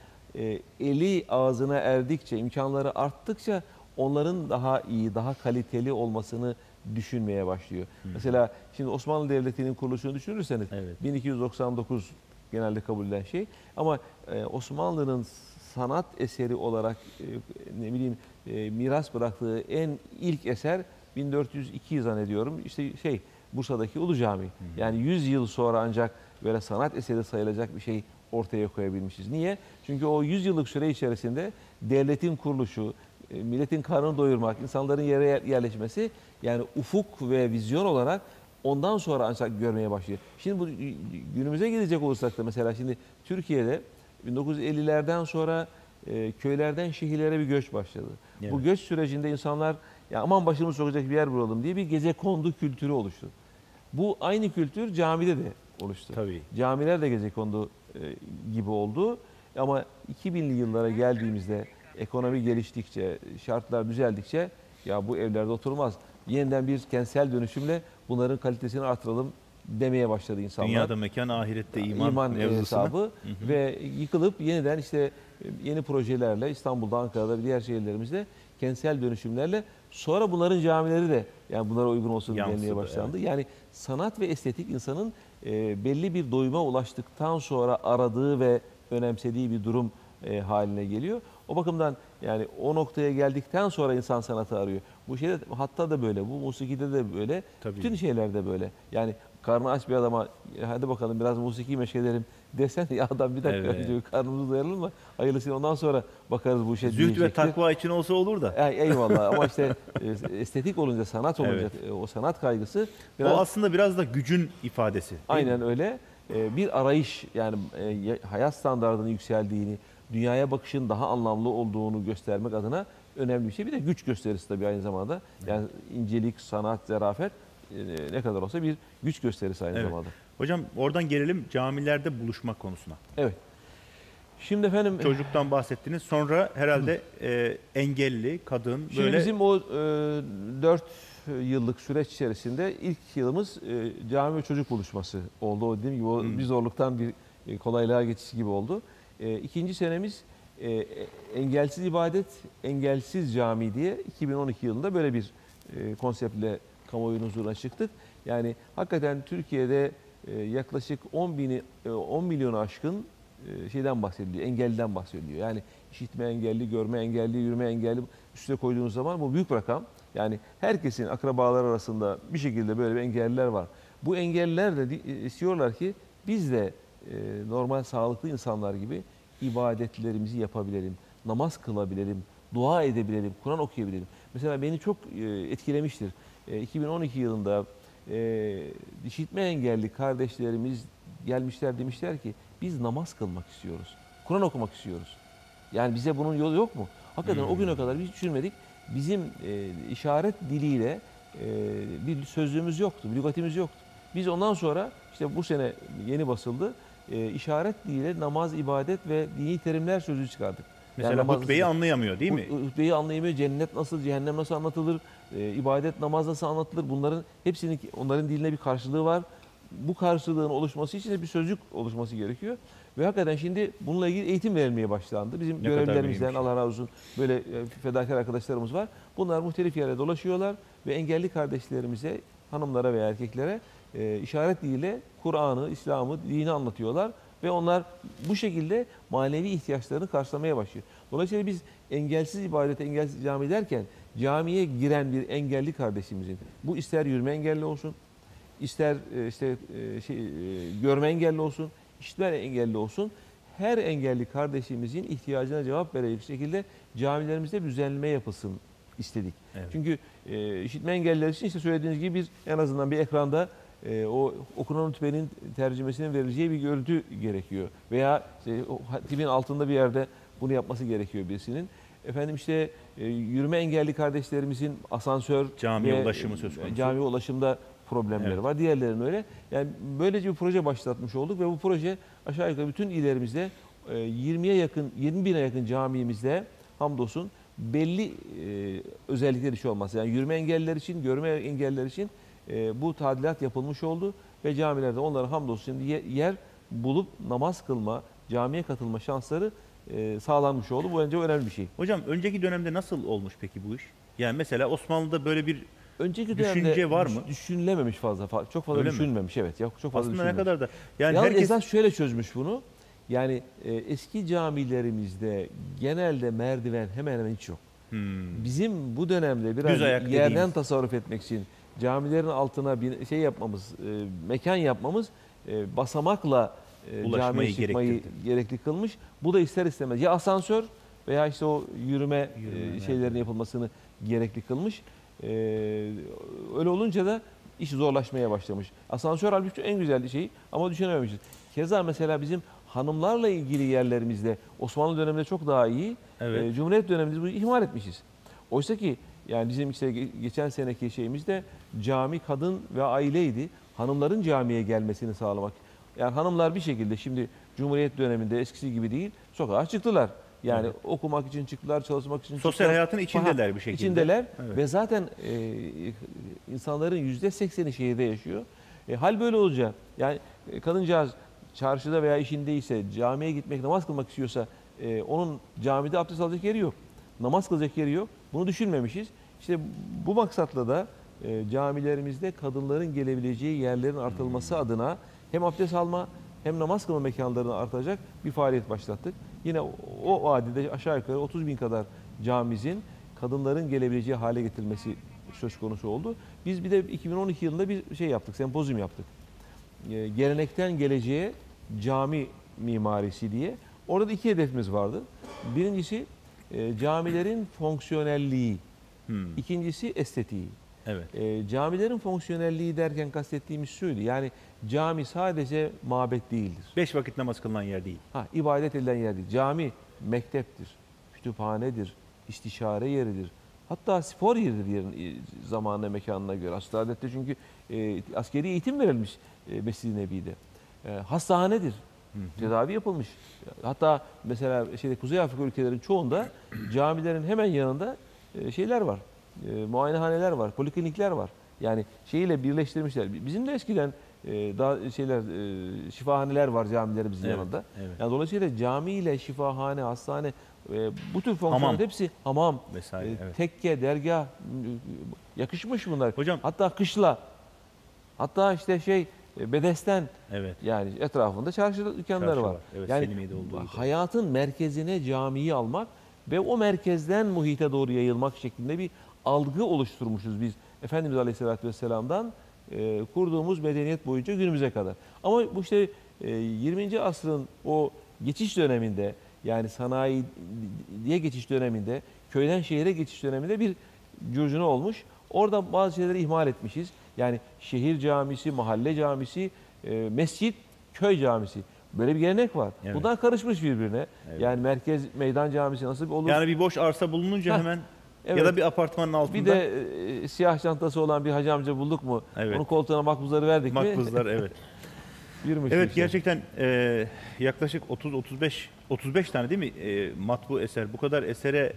Eli ağzına erdikçe, imkanları arttıkça onların daha iyi, daha kaliteli olmasını düşünmeye başlıyor. Mesela şimdi Osmanlı Devleti'nin kuruluşunu düşünürseniz Evet. 1299 genelde kabul edilen şey. Ama Osmanlı'nın sanat eseri olarak ne bileyim miras bıraktığı en ilk eser 1402 zannediyorum. İşte Bursa'daki Ulu Cami. Yani 100 yıl sonra ancak böyle sanat eseri sayılacak bir şey ortaya koyabilmişiz. Niye? Çünkü o 100 yıllık süre içerisinde devletin kuruluşu, milletin karnını doyurmak, insanların yere yerleşmesi, yani ufuk ve vizyon olarak ondan sonra ancak görmeye başlıyor. Şimdi bu günümüze gelecek olursak da mesela şimdi Türkiye'de 1950'lerden sonra köylerden şehirlere bir göç başladı. Evet. Bu göç sürecinde insanlar ya aman başımızı sokacak bir yer bulalım diye bir gecekondu kültürü oluştu. Bu aynı kültür camide de oluştu. Tabii. Camiler de gecekondu gibi oldu. Ama 2000'li yıllara geldiğimizde ekonomi geliştikçe, şartlar düzeldikçe ya bu evlerde oturmaz. Yeniden bir kentsel dönüşümle bunların kalitesini artıralım demeye başladı insanlar. Dünyada mekan, ahirette iman mevzusunu. Hesabı ve yıkılıp yeniden işte yeni projelerle İstanbul'da, Ankara'da ve diğer şehirlerimizde kentsel dönüşümlerle sonra bunların camileri de yani bunlara uygun olsun denmeye başlandı. Evet. Yani sanat ve estetik insanın belli bir doyuma ulaştıktan sonra aradığı ve önemsediği bir durum haline geliyor. O bakımdan yani o noktaya geldikten sonra insan sanatı arıyor. Bu şeyde hatta da böyle, bu musikide de böyle, Tabii. bütün şeylerde böyle. Yani karnı aç bir adama hadi bakalım biraz musiki meşk edelim desen ya adam bir dakika Evet. diyor, karnımızı doyuralım mı? Hayırlısı ondan sonra bakarız bu işe Zühd ve diyecektir. takva için olsa olur da. Eyvallah ama işte estetik olunca, sanat olunca o sanat kaygısı biraz O aslında biraz da gücün ifadesi. değil mi? aynen öyle. Bir arayış, yani hayat standartının yükseldiğini, dünyaya bakışın daha anlamlı olduğunu göstermek adına önemli bir şey. Bir de güç gösterisi tabii aynı zamanda. Yani incelik, sanat, zarafet ne kadar olsa bir güç gösterisi aynı Evet. zamanda. Hocam oradan gelelim camilerde buluşma konusuna. Evet. Şimdi efendim Çocuktan bahsettiniz. Sonra herhalde engelli, kadın şimdi böyle bizim o 4 yıllık süreç içerisinde ilk yılımız cami ve çocuk buluşması oldu. O dediğim gibi o bir zorluktan bir kolaylığa geçiş gibi oldu. İkinci senemiz engelsiz ibadet, engelsiz cami diye 2012 yılında böyle bir konseptle kamuoyunun huzuruna çıktık. Yani hakikaten Türkiye'de yaklaşık 10 milyonu aşkın şeyden bahsediliyor, engelliden bahsediliyor. Yani işitme engelli, görme engelli, yürüme engelli üstüne koyduğunuz zaman bu büyük bir rakam. Yani herkesin akrabalar arasında bir şekilde böyle bir engelliler var. Bu engelliler de istiyorlar ki biz de normal sağlıklı insanlar gibi ibadetlerimizi yapabilelim, namaz kılabilelim, dua edebilelim, Kur'an okuyabilelim. Mesela beni çok etkilemiştir. 2012 yılında işitme engelli kardeşlerimiz gelmişler, demişler ki biz namaz kılmak istiyoruz, Kur'an okumak istiyoruz. Yani bize bunun yolu yok mu? Hakikaten o güne kadar hiç düşünmedik. Bizim işaret diliyle bir sözlüğümüz yoktu, bir lügatimiz yoktu. Biz ondan sonra işte bu sene yeni basıldı. İşaret diliyle namaz, ibadet ve dini terimler sözlüğü çıkardık. mesela namaz hutbeyi anlayamıyor değil mi? Hutbeyi anlayamıyor, cennet nasıl, cehennem nasıl anlatılır, ibadet, namaz nasıl anlatılır, bunların hepsinin onların diline bir karşılığı var. Bu karşılığın oluşması için de bir sözcük oluşması gerekiyor. Ve hakikaten şimdi bununla ilgili eğitim verilmeye başlandı. Bizim Ne kadar görevlilerimizden, mühim bir şey. Allah razı olsun, böyle fedakar arkadaşlarımız var. Bunlar muhtelif yerlere dolaşıyorlar ve engelli kardeşlerimize, hanımlara veya erkeklere işaret diliyle Kur'an'ı, İslam'ı, dini anlatıyorlar. Ve onlar bu şekilde manevi ihtiyaçlarını karşılamaya başlıyor. Dolayısıyla biz engelsiz ibadet, engelsiz cami derken camiye giren bir engelli kardeşimizin, bu ister yürüme engelli olsun, ister görme engelli olsun, işitme engelli olsun, her engelli kardeşimizin ihtiyacına cevap verecek şekilde camilerimizde bir düzenleme yapılsın istedik. Evet. Çünkü işitme engelliler için işte söylediğiniz gibi biz en azından bir ekranda o okunan hutbenin tercümesinin verileceği bir görüntü gerekiyor. Veya işte o hatibin altında bir yerde bunu yapması gerekiyor birisinin. Efendim işte yürüme engelli kardeşlerimizin asansör Camiye ve ulaşımı söz konusu. camiye ulaşımda problemleri Evet. var. Diğerlerinin öyle. Yani böylece bir proje başlatmış olduk ve bu proje aşağı yukarı bütün illerimizde 20 bine yakın camimizde hamdolsun belli özellikleri şu olması. Yani yürüme engelliler için, görme engelliler için bu tadilat yapılmış oldu ve camilerde onlara hamdolsun şimdi yer bulup namaz kılma, camiye katılma şansları sağlanmış oldu. Bu bence önemli bir şey. Hocam önceki dönemde nasıl olmuş peki bu iş? Yani mesela Osmanlı'da böyle bir Önceki Düşünce dönemde var mı? düşünülememiş fazla. Çok fazla Öyle mi? düşünmemiş. Evet. Çok fazla aslında ne düşünmemiş. kadar da yani Yalnız herkes esas şöyle çözmüş bunu. Yani eski camilerimizde genelde merdiven hemen hemen hiç yok. Bizim bu dönemde biraz Düz ayak yerden dediğimiz. tasarruf etmek için camilerin altına bir şey yapmamız, mekan yapmamız basamakla Ulaşmayı camiye çıkmayı gerektirdi. gerekli kılmış. Bu da ister istemez ya asansör veya işte o yürüme şeylerin merdiven. yapılmasını gerekli kılmış. Öyle olunca da iş zorlaşmaya başlamış. Asansör halbuki en güzel şey ama düşünememişiz. Keza mesela bizim hanımlarla ilgili yerlerimizde Osmanlı döneminde çok daha iyi. Evet. Cumhuriyet döneminde bunu ihmal etmişiz. Oysa ki yani bizim işte geçen seneki şeyimizde cami kadın ve aileydi. Hanımların camiye gelmesini sağlamak. Yani hanımlar bir şekilde şimdi Cumhuriyet döneminde eskisi gibi değil, sokağa çıktılar. Yani Evet. okumak için çıktılar, çalışmak için sosyal çıktılar. hayatın içindeler bir şekilde. İçindeler Evet. ve zaten insanların %80'i şehirde yaşıyor. Hal böyle olunca yani kadıncağız çarşıda veya işindeyse, camiye gitmek, namaz kılmak istiyorsa onun camide abdest alacak yeri yok. Namaz kılacak yeri yok. Bunu düşünmemişiz. İşte bu maksatla da camilerimizde kadınların gelebileceği yerlerin artırılması adına hem abdest alma hem namaz kılma mekanlarını artacak bir faaliyet başlattık. Yine o vadide aşağı yukarı 30 bin kadar camimizin kadınların gelebileceği hale getirilmesi söz konusu oldu. Biz bir de 2012 yılında bir şey yaptık, sempozyum yaptık. Gelenekten geleceğe cami mimarisi diye. Orada da iki hedefimiz vardı. Birincisi camilerin fonksiyonelliği. İkincisi estetiği. Evet. Camilerin fonksiyonelliği derken kastettiğimiz şuydu. Yani cami sadece mabet değildir. 5 vakit namaz kılınan yer değil. İbadet edilen yer değil. Cami mekteptir, kütüphanedir, istişare yeridir. Hatta spor yeridir yerin zamanına, mekanına göre. Asıl adette çünkü askeri eğitim verilmiş Mescid-i Nebi'de. Hastanedir. Tedavi yapılmış. Hatta mesela Kuzey Afrika ülkelerinin çoğunda camilerin hemen yanında şeyler var. Muayenehaneler var, poliklinikler var. Yani şeyiyle birleştirmişler. Bizim de eskiden daha şifahaneler var camilerimizin Evet, yanında. evet. Yani dolayısıyla cami ile şifahane, hastane bu tür fonksiyonlar Hamam. hepsi hamam, Vesaire, evet. tekke, dergah yakışmış bunlar. Hocam- Hatta kışla, hatta bedesten, Evet. yani etrafında çarşı dükkanları Çarşı var. var. Evet, Yani Selimiye'de olduğu gibi. hayatın merkezine camiyi almak ve o merkezden muhite doğru yayılmak şeklinde bir algı oluşturmuşuz biz Efendimiz Aleyhisselatü Vesselam'dan kurduğumuz medeniyet boyunca günümüze kadar. Ama bu 20. asrın o geçiş döneminde, yani sanayiye geçiş döneminde, köyden şehire geçiş döneminde bir curcuna olmuş. Orada bazı şeyleri ihmal etmişiz. Yani şehir camisi, mahalle camisi, mescit, köy camisi. Böyle bir gelenek var. Evet. Bunlar karışmış birbirine. Evet. Yani merkez meydan camisi nasıl olur? Yani bir boş arsa bulununca Heh, hemen evet. ya da bir apartmanın altında Bir de siyah çantası olan bir hacı amca bulduk mu? Evet. Onun koltuğuna makbuzları verdik mi? makbuzlar, evet. Yürümüş Evet, bir şey. gerçekten yaklaşık 35 tane değil mi matbu eser. Bu kadar esere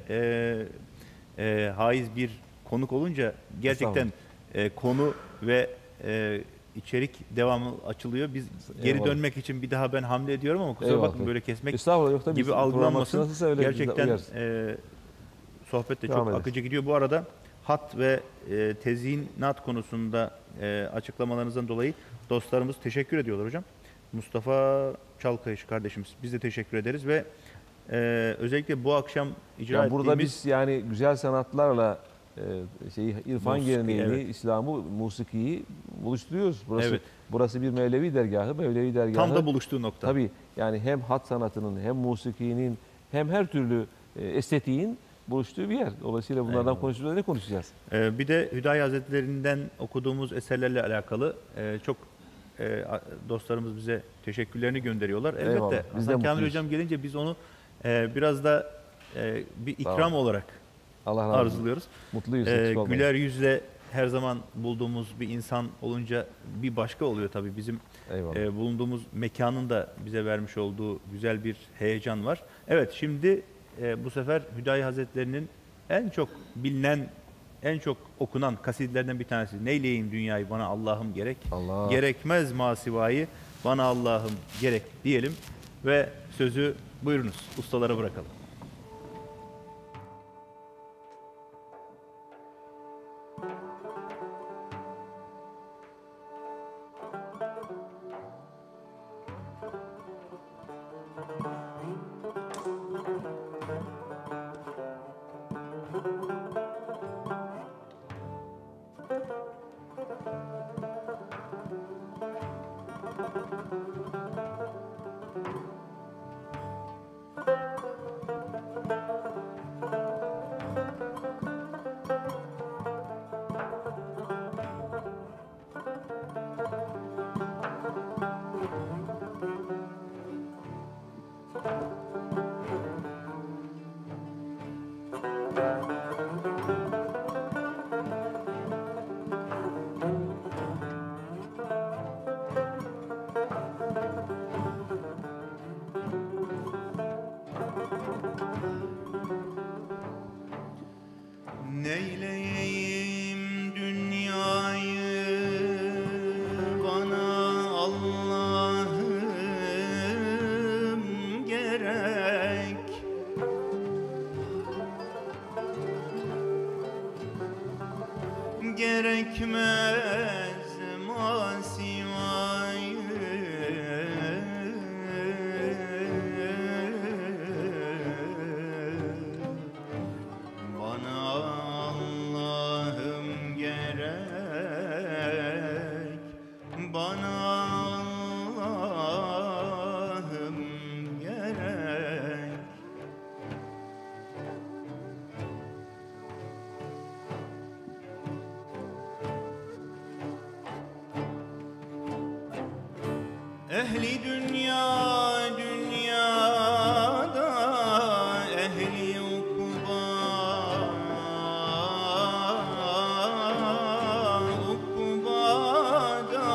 haiz bir konuk olunca gerçekten konu ve içerik devamı açılıyor. Biz geri Eyvallah. dönmek için bir daha ben hamle ediyorum ama kusura Eyvallah. bakmayın, böyle kesmek Estağfurullah, yok tabii. gibi Programın algılanmasın. nasılsa öyle biz de Gerçekten uyarız. sohbet de Devam çok ederiz. akıcı gidiyor. Bu arada hat ve tezyinat konusunda açıklamalarınızdan dolayı dostlarımız teşekkür ediyorlar hocam. Mustafa Çalkayış kardeşimiz, biz de teşekkür ederiz ve özellikle bu akşam icra Yani burada ettiğimiz biz yani güzel sanatlarla irfan Musiki, geleneğini, evet. İslam'ı, musikiyi buluşturuyoruz. Evet. Burası bir Mevlevi dergahı, Mevlevi dergahı. tam da buluştuğu nokta. Tabii yani hem hat sanatının, hem musikinin, hem her türlü estetiğin buluştuğu bir yer. Dolayısıyla bunlardan Eyvallah. konuşacağız, ne konuşacağız? Bir de Hüdayi Hazretlerinden okuduğumuz eserlerle alakalı çok dostlarımız bize teşekkürlerini gönderiyorlar. Eyvallah, Elbette biz de Hasan Kamil mutluyuz. Hocam gelince biz onu biraz da bir ikram olun. olarak Allah razı olsun. arzuluyoruz. Mutluyuz. eksik olmayın. Güler yüzle her zaman bulduğumuz bir insan olunca bir başka oluyor tabii. Bizim Eyvallah. bulunduğumuz mekanın da bize vermiş olduğu güzel bir heyecan var. Evet, şimdi bu sefer Hüdayi Hazretleri'nin en çok bilinen, en çok okunan kasidelerinden bir tanesi. Neyleyeyim dünyayı bana Allah'ım gerek. Allah. Gerekmez masivayı bana Allah'ım gerek diyelim ve sözü buyurunuz ustalara bırakalım. Ehli dünya dünyada, ehli ukba ukbada.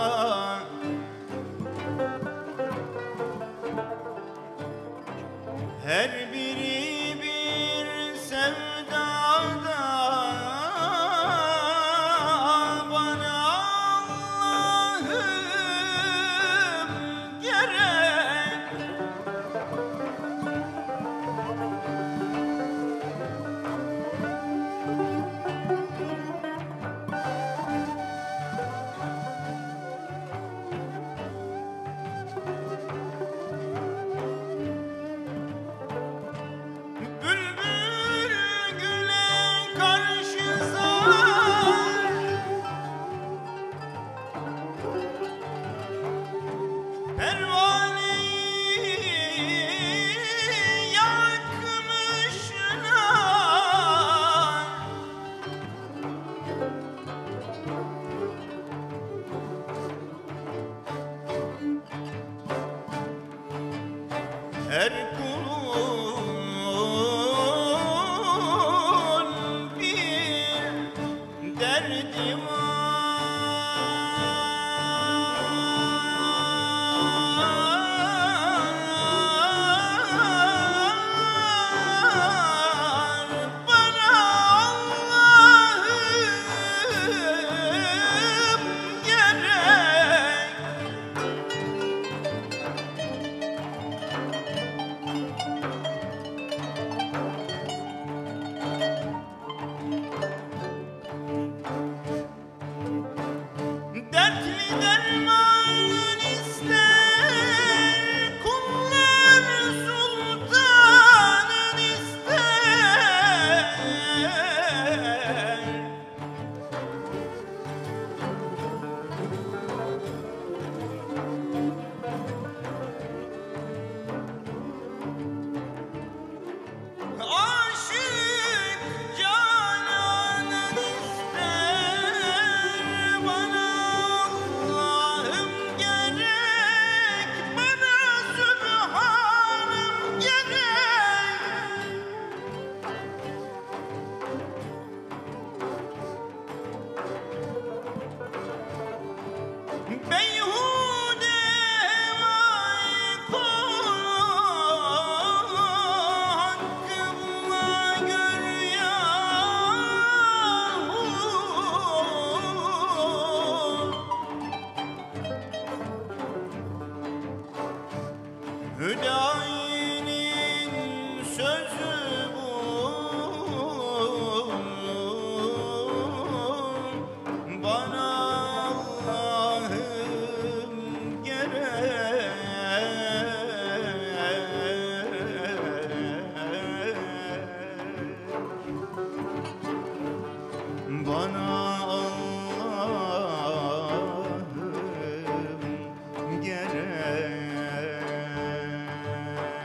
Her biri bir sevdada, bana Allah'ım gerek. Bülbül güle karşı zar, pervaneyi yakmışlar. Her kulun bir derdi var. Bana Allah'ım gerek. Dertli derman ister, kullar sultanın ister. Aşık cananın ister, bana Allah'ım gerek, bana Sübhanım gerek. Beyhude hevai kul, hakkı bula gör yahu. Hüdayi'nin sözü bu, bana Allah'ım gerek. Bana Allah'ım gerek.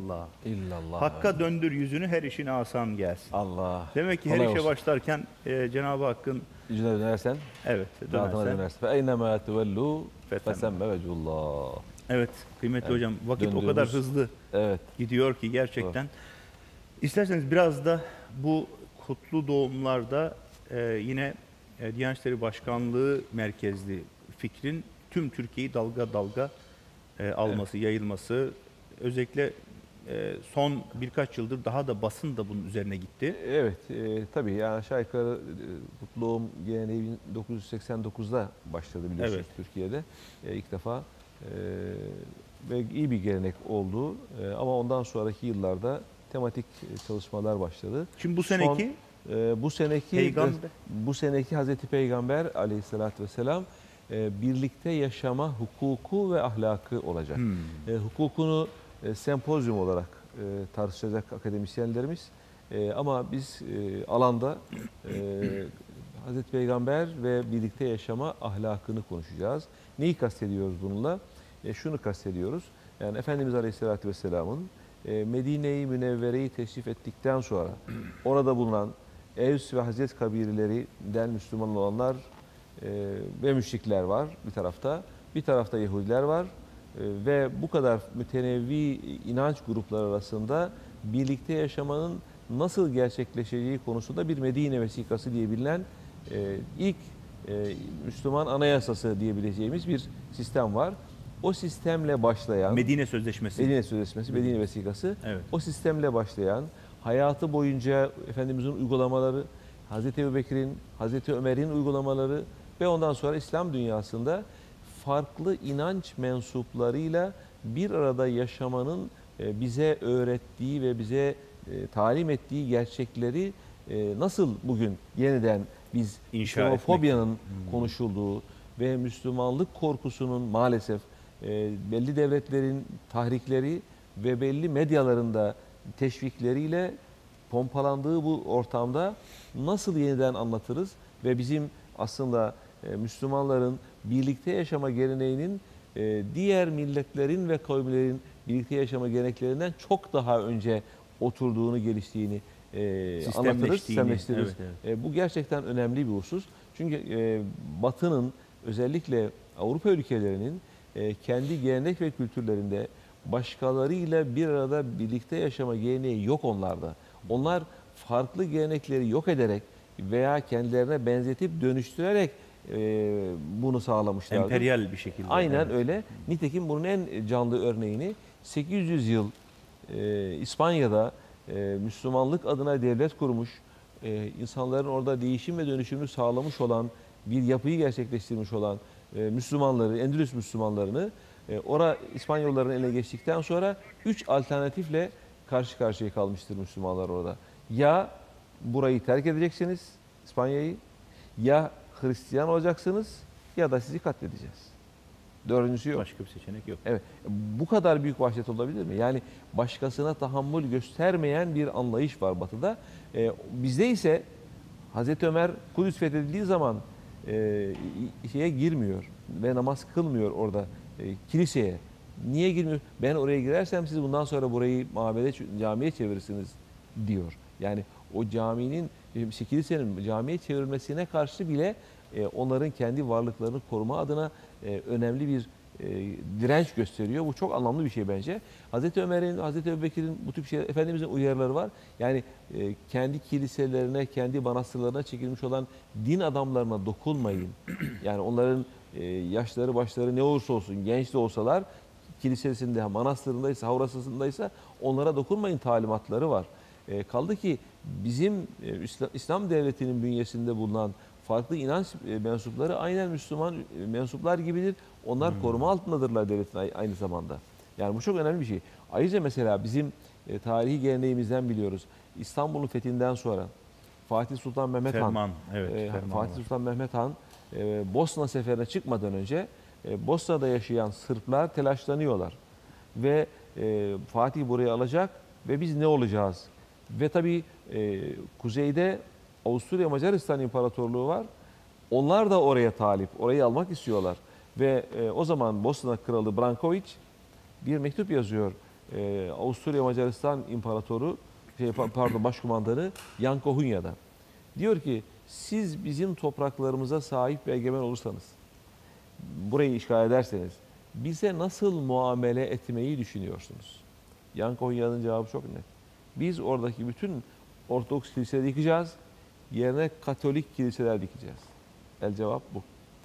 illallah. İllallah. Hakka döndür yüzünü, her işin asan gelsin. Allah. Demek ki her Kolay işe olsun. başlarken Cenab-ı Hakk'ın Yüzüne dönersen, evet rahatına dönersen. dönersin. Fe eynemâ tuvellû Fesemme. fesemme vecihullah. Evet kıymetli Evet, hocam, vakit o döndüğümüz- kadar hızlı Evet. gidiyor ki gerçekten. İsterseniz biraz da bu kutlu doğumlarda yine Diyanet İşleri Başkanlığı merkezli fikrin tüm Türkiye'yi dalga dalga alması, yayılması, özellikle son birkaç yıldır daha da basın da bunun üzerine gitti. Evet, tabii yani aşağı yukarı kutlu doğum geleneği 1989'da başladı biliyorsunuz Evet. Türkiye'de. İlk defa ve iyi bir gelenek oldu. Ama ondan sonraki yıllarda tematik çalışmalar başladı. Şimdi bu seneki Bu seneki Peygamber. bu seneki Hazreti Peygamber Aleyhisselatü Vesselam birlikte yaşama hukuku ve ahlakı olacak. Hukukunu sempozyum olarak tartışacak akademisyenlerimiz. Ama biz alanda Hazreti Peygamber ve birlikte yaşama ahlakını konuşacağız. Neyi kastediyoruz bununla? Şunu kastediyoruz. Yani Efendimiz Aleyhisselatü Vesselam'ın Medine-i Münevvere'yi teşrif ettikten sonra orada bulunan Evs ve Hazret kabilelerinden Müslüman olanlar ve müşrikler var bir tarafta. Bir tarafta Yahudiler var. Ve bu kadar mütenevvi inanç grupları arasında birlikte yaşamanın nasıl gerçekleşeceği konusunda bir Medine vesikası diye bilinen ilk Müslüman anayasası diyebileceğimiz bir sistem var. O sistemle başlayan Medine Sözleşmesi. Medine Sözleşmesi, Medine Vesikası. Evet. O sistemle başlayan hayatı boyunca Efendimizin uygulamaları, Hazreti Ebubekir'in, Hazreti Ömer'in uygulamaları ve ondan sonra İslam dünyasında farklı inanç mensuplarıyla bir arada yaşamanın bize öğrettiği ve bize talim ettiği gerçekleri nasıl bugün yeniden biz İnşa İslamofobyanın konuşulduğu ve Müslümanlık korkusunun maalesef belli devletlerin tahrikleri ve belli medyalarında teşvikleriyle pompalandığı bu ortamda nasıl yeniden anlatırız ve bizim aslında Müslümanların birlikte yaşama geleneğinin diğer milletlerin ve kavimlerin birlikte yaşama geleneklerinden çok daha önce oturduğunu, geliştiğini anlatırız, sistemleştiririz. Evet, Bu gerçekten önemli bir husus. Çünkü Batı'nın özellikle Avrupa ülkelerinin kendi gelenek ve kültürlerinde başkalarıyla bir arada birlikte yaşama geleneği yok onlarda. Onlar farklı gelenekleri yok ederek veya kendilerine benzetip dönüştürerek bunu sağlamışlardır. Emperyal bir şekilde. Aynen evet. öyle. Nitekim bunun en canlı örneğini 800 yıl İspanya'da Müslümanlık adına devlet kurmuş, insanların orada değişim ve dönüşümünü sağlamış olan bir yapıyı gerçekleştirmiş olan Müslümanları, Endülüs Müslümanlarını İspanyolların eline geçtikten sonra 3 alternatifle karşı karşıya kalmıştır Müslümanlar orada. Ya burayı terk edeceksiniz, İspanya'yı, ya Hristiyan olacaksınız ya da sizi katledeceğiz. Dördüncüsü yok. Başka bir seçenek yok. Evet. Bu kadar büyük vahşet olabilir mi? Yani başkasına tahammül göstermeyen bir anlayış var Batı'da. Bizde ise Hazreti Ömer Kudüs fethedildiği zaman şeye girmiyor ve namaz kılmıyor orada kiliseye. Niye girmiyor? Ben oraya girersem siz bundan sonra burayı mabede, camiye çevirirsiniz diyor. Yani o caminin, kilisenin camiye çevrilmesine karşı bile onların kendi varlıklarını koruma adına önemli bir direnç gösteriyor. Bu çok anlamlı bir şey bence. Hazreti Ömer'in, Hazreti Ebubekir'in bu tip şeyler, Efendimiz'in uyarıları var. Yani kendi kiliselerine, kendi manastırlarına çekilmiş olan din adamlarına dokunmayın. Yani onların yaşları, başları ne olursa olsun, genç de olsalar, kilisesinde, manastırındaysa, havrasındaysa onlara dokunmayın talimatları var. Kaldı ki bizim İslam devletinin bünyesinde bulunan farklı inanç mensupları aynen Müslüman mensuplar gibidir. Onlar koruma altındadırlar devletin aynı zamanda. Yani bu çok önemli bir şey. Ayrıca mesela bizim tarihi geleneğimizden biliyoruz. İstanbul'un fethinden sonra Fatih Sultan Mehmet Han, Ferman, evet, ferman Fatih var. Sultan Mehmet Han Bosna seferine çıkmadan önce Bosna'da yaşayan Sırplar telaşlanıyorlar. Ve Fatih burayı alacak ve biz ne olacağız? Ve tabii kuzeyde Avusturya Macaristan İmparatorluğu var. Onlar da oraya talip, orayı almak istiyorlar. Ve o zaman Bosna Kralı Branković bir mektup yazıyor Avusturya Macaristan İmparatoru, Başkumandanı Jan Kohunya'da. Diyor ki siz bizim topraklarımıza sahip ve egemen olursanız, burayı işgal ederseniz bize nasıl muamele etmeyi düşünüyorsunuz? Jan Kohunya'nın cevabı çok net. Biz oradaki bütün Ortodoks kiliseleri yıkacağız, yerine Katolik kiliseler dikeceğiz. El cevap bu.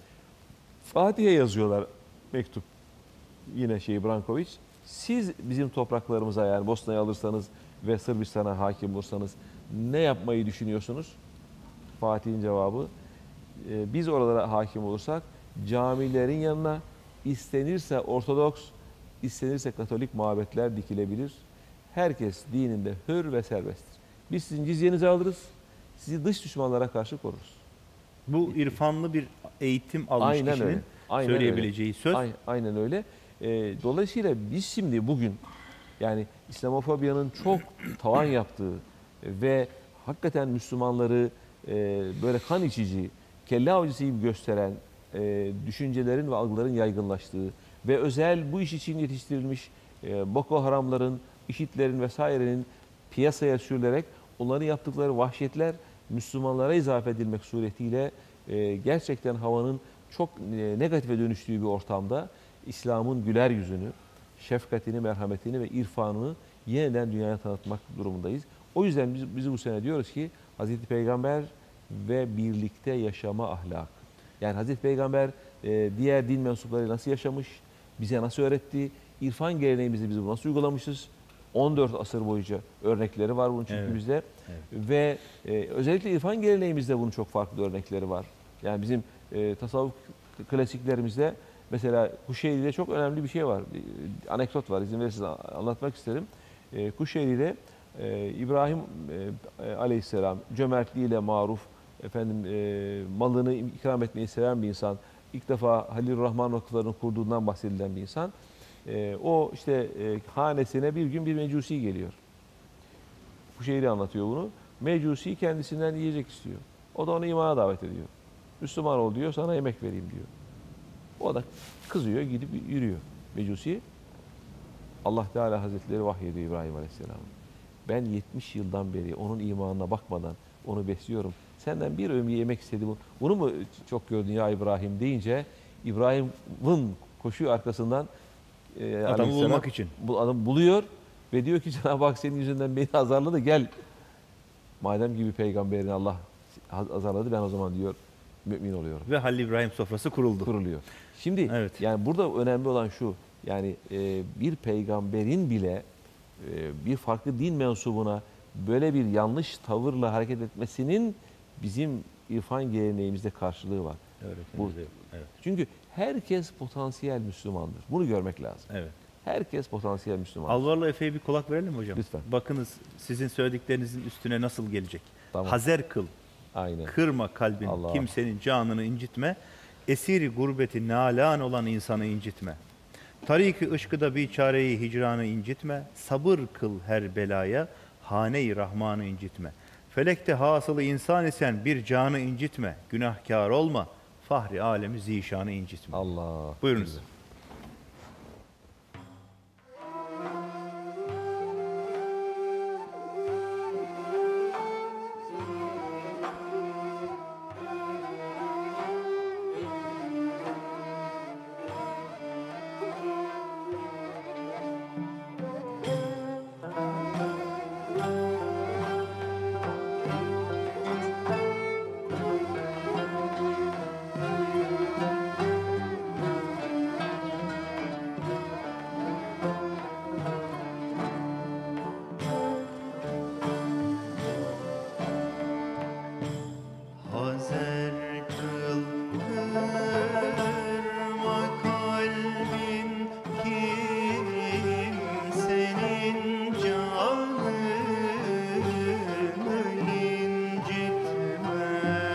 Fatih'e yazıyorlar mektup. Yine Branković. Siz bizim topraklarımıza, yani Bosna'yı alırsanız ve Sırbistan'a hakim olursanız ne yapmayı düşünüyorsunuz? Fatih'in cevabı, biz oralara hakim olursak camilerin yanına istenirse Ortodoks, istenirse Katolik mabetler dikilebilir. Herkes dininde hür ve serbesttir. Biz sizin cizyenizi alırız, sizi dış düşmanlara karşı koruruz. Bu irfanlı bir eğitim almış Aynen kişinin öyle. Aynen söyleyebileceği öyle. söz. Aynen öyle. Dolayısıyla biz şimdi bugün, yani İslamofobiyanın çok tavan yaptığı ve hakikaten Müslümanları böyle kan içici, kelle avcısı gibi gösteren düşüncelerin ve algıların yaygınlaştığı ve özel bu iş için yetiştirilmiş Boko Haram'ların, IŞİD'lerin vesairenin piyasaya sürülerek onların yaptıkları vahşetler Müslümanlara izafe edilmek suretiyle gerçekten havanın çok negatife dönüştüğü bir ortamda İslam'ın güler yüzünü, şefkatini, merhametini ve irfanını yeniden dünyaya tanıtmak durumundayız. O yüzden biz bu sene diyoruz ki Hazreti Peygamber ve birlikte yaşama ahlakı. Yani Hazreti Peygamber diğer din mensuplarıyla nasıl yaşamış, bize nasıl öğretti, irfan geleneğimizde biz bunu nasıl uygulamışız? 14 asır boyunca örnekleri var bunun çünkü bizde. Evet. Ve özellikle irfan geleneğimizde bunun çok farklı örnekleri var. Yani bizim tasavvuf klasiklerimizde mesela Kuşeyri'de çok önemli bir şey var. Anekdot var, izin verirseniz anlatmak isterim. Kuşeyri'de İbrahim Aleyhisselam cömertliğiyle maruf, malını ikram etmeyi seven bir insan. İlk defa Halil Rahman vakıflarını kurduğundan bahsedilen bir insan. O hanesine bir gün bir mecusi geliyor. Kuşeyri anlatıyor bunu. Mecusi kendisinden yiyecek istiyor. O da onu imana davet ediyor. Müslüman ol diyor, sana yemek vereyim diyor. O da kızıyor, gidip yürüyor Mecusi. Allah Teala Hazretleri vahyediyor İbrahim Aleyhisselam'a. Ben 70 yıldan beri onun imanına bakmadan onu besliyorum. Senden bir ömür yemek istedim. Bunu mu çok gördün ya İbrahim deyince İbrahim'in koşuyor arkasından Adamı bulmak için. Bu adam buluyor ve diyor ki Cenab-ı Hak senin yüzünden beni azarladı, gel. Madem gibi peygamberini Allah azarladı, ben o zaman diyor mümin oluyorum. Ve Halil İbrahim sofrası kuruldu. Kuruluyor. Şimdi Evet. yani burada önemli olan şu, yani bir peygamberin bile bir farklı din mensubuna böyle bir yanlış tavırla hareket etmesinin bizim irfan geleneğimizde karşılığı var. Evet. Çünkü herkes potansiyel Müslümandır. Bunu görmek lazım. Evet. Herkes potansiyel Müslüman. Alvarlı Efe'ye bir kulak verelim mi hocam? Lütfen. Bakınız sizin söylediklerinizin üstüne nasıl gelecek. Tamam. Hazer kıl, Aynen. kırma kalbini, Allah. kimsenin canını incitme, esiri gurbeti nalan olan insanı incitme. Tarik-i ışkıda biçareyi hicranı incitme, sabır kıl her belaya, hane-i rahmanı incitme. Felekte hasılı insan isen bir canı incitme, günahkar olma, fahri alemi zişanı incitme. Allah. Buyurunuz. Hazer kıl kırma kalbin kimsenin canını incitme.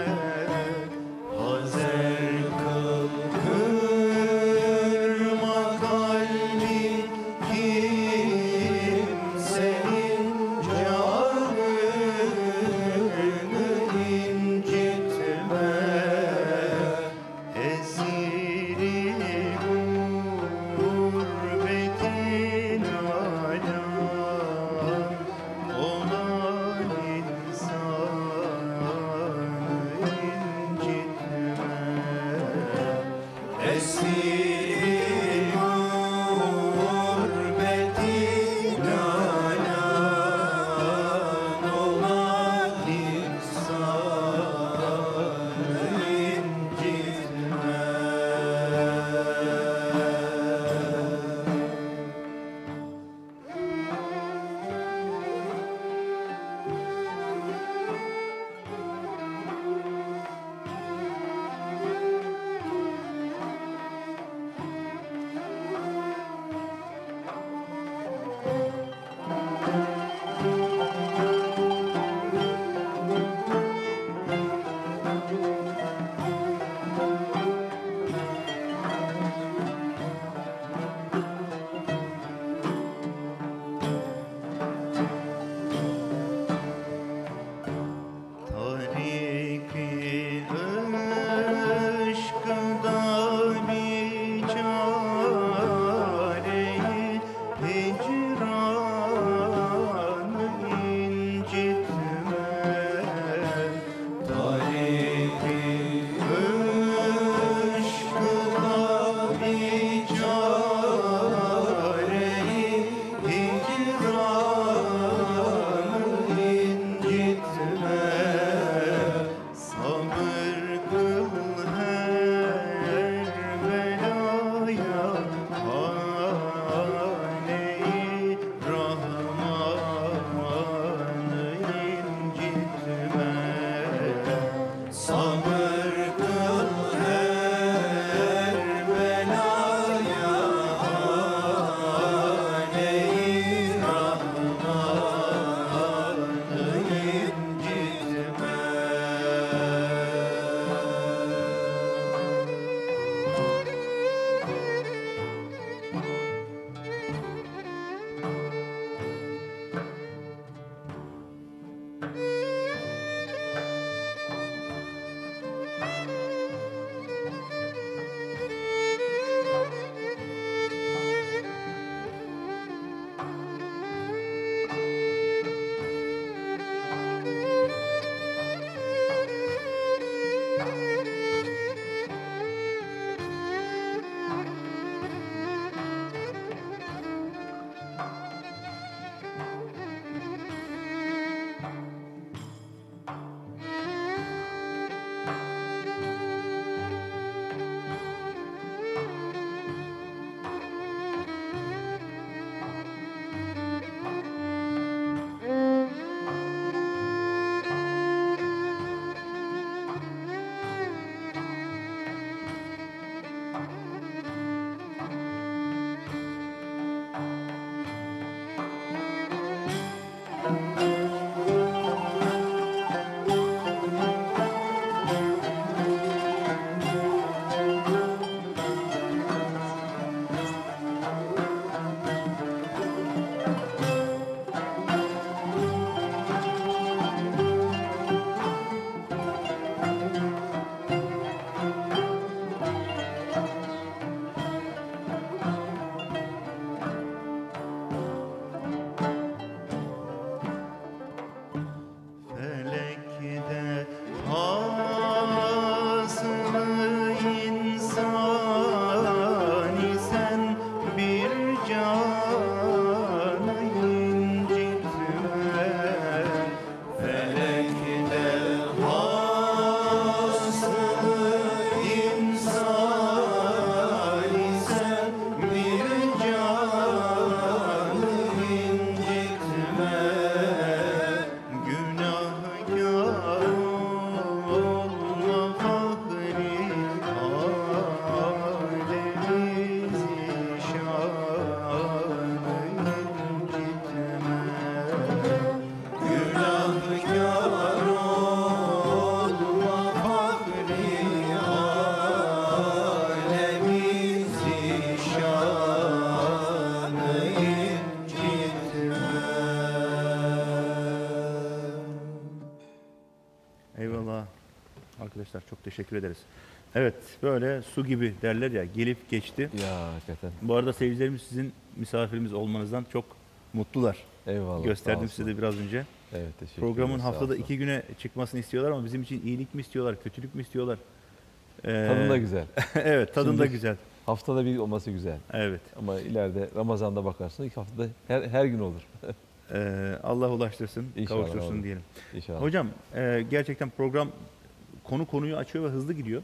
Hazer kıl kırma kalbin kimsenin canını incitme. sabır kıl her belaya, aleyhi rahmanı incitme. Felekte hasılı insan isen bir canı incitme. Felekte hasılı insan isen bir canı incitme. Günahkar olma fahri alemiz şanı incitme. Günahkar olma fahri alemiz şanı incitme. Eyvallah. Arkadaşlar çok teşekkür ederiz. Evet, böyle su gibi derler ya, gelip geçti. Ya hakikaten. Bu arada seyircilerimiz sizin misafirimiz olmanızdan çok mutlular. Eyvallah. Gösterdim sağ size de olsun. biraz önce. Evet, teşekkür Programın ederim, sağ haftada olsun. 2 güne çıkmasını istiyorlar ama bizim için iyilik mi istiyorlar, kötülük mü istiyorlar? Tadında güzel. Evet, tadında Şimdi- güzel. Haftada bir olması güzel. Evet. Ama ileride Ramazan'da bakarsın ilk haftada her gün olur. Allah ulaştırsın, İnşallah, kavuştursun olur. diyelim. İnşallah. Hocam, gerçekten program konuyu açıyor ve hızlı gidiyor.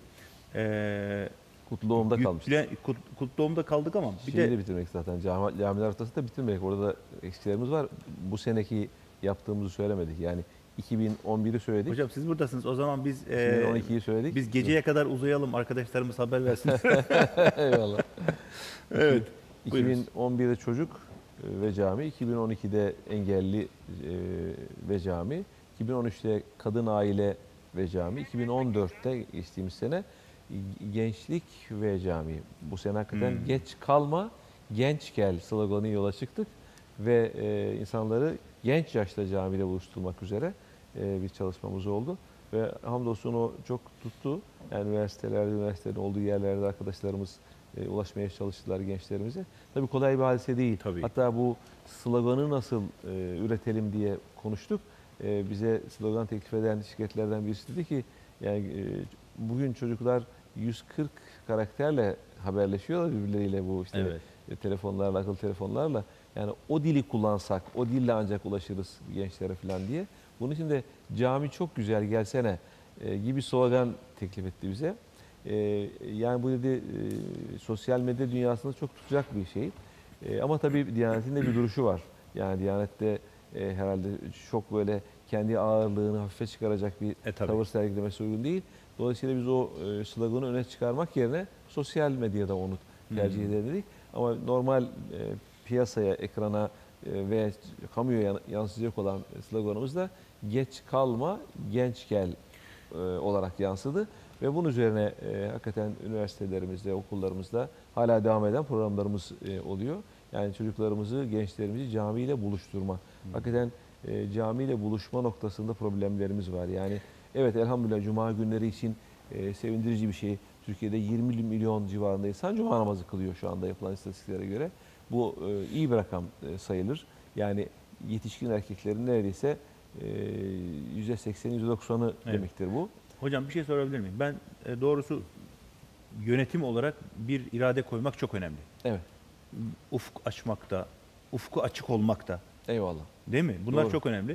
Kutlu doğumda kalmıştık. Kutlu doğumda kaldık ama bir Şeyi de de bitirmek zaten. Camiler ortası da bitirmedik. Orada da eksiklerimiz var. Bu seneki yaptığımızı söylemedik. Yani 2011'i söyledik. hocam siz buradasınız. O zaman biz 2012'yi söyledik. biz geceye kadar uzayalım, arkadaşlarımız haber versin. Eyvallah. Evet. Buyurunuz. 2011'de çocuk ve cami, 2012'de engelli ve cami, 2013'te kadın aile ve cami, 2014'te geçtiğimiz sene gençlik ve cami. Bu sene hakikaten geç kalma, genç gel sloganı yola çıktık ve insanları genç yaşta camide buluşturmak üzere bir çalışmamız oldu. Ve hamdolsun o çok tuttu. Yani üniversitelerin olduğu yerlerde arkadaşlarımız ulaşmaya çalıştılar gençlerimize. Tabii kolay bir hadise değil. Tabii. Hatta bu sloganı nasıl üretelim diye konuştuk. Bize slogan teklif eden şirketlerden birisi dedi ki yani bugün çocuklar 140 karakterle haberleşiyorlar birbirleriyle bu işte Evet. telefonlarla, akıllı telefonlarla. Yani o dili kullansak, o dille ancak ulaşırız gençlere falan diye. Bunun için de cami çok güzel gelsene gibi slogan teklif etti bize. Yani bu dedi sosyal medya dünyasında çok tutacak bir şey. Ama tabii Diyanet'in de bir duruşu var. Yani Diyanet'te herhalde çok böyle kendi ağırlığını hafife çıkaracak bir Tabii. tavır sergilemesi uygun değil. Dolayısıyla biz o sloganı öne çıkarmak yerine sosyal medyada onu tercih edelim dedik. Ama normal piyasaya, ekrana ve kamuya yansıyacak olan sloganımız da geç kalma, genç gel olarak yansıdı. Ve bunun üzerine hakikaten üniversitelerimizde, okullarımızda hala devam eden programlarımız oluyor. Yani çocuklarımızı, gençlerimizi camiyle buluşturma. Hakikaten camiyle buluşma noktasında problemlerimiz var. Yani evet, elhamdülillah Cuma günleri için sevindirici bir şey. Türkiye'de 20 milyon civarında insan Cuma namazı kılıyor şu anda yapılan istatistiklere göre. Bu iyi bir rakam sayılır. Yani yetişkin erkeklerin neredeyse %80'i, %90'ı Evet. demektir bu. Hocam bir şey sorabilir miyim? Ben doğrusu yönetim olarak bir irade koymak çok önemli. Evet, Ufuk açmakta, ufku açık olmakta. eyvallah. Değil mi? Bunlar Doğru. çok önemli.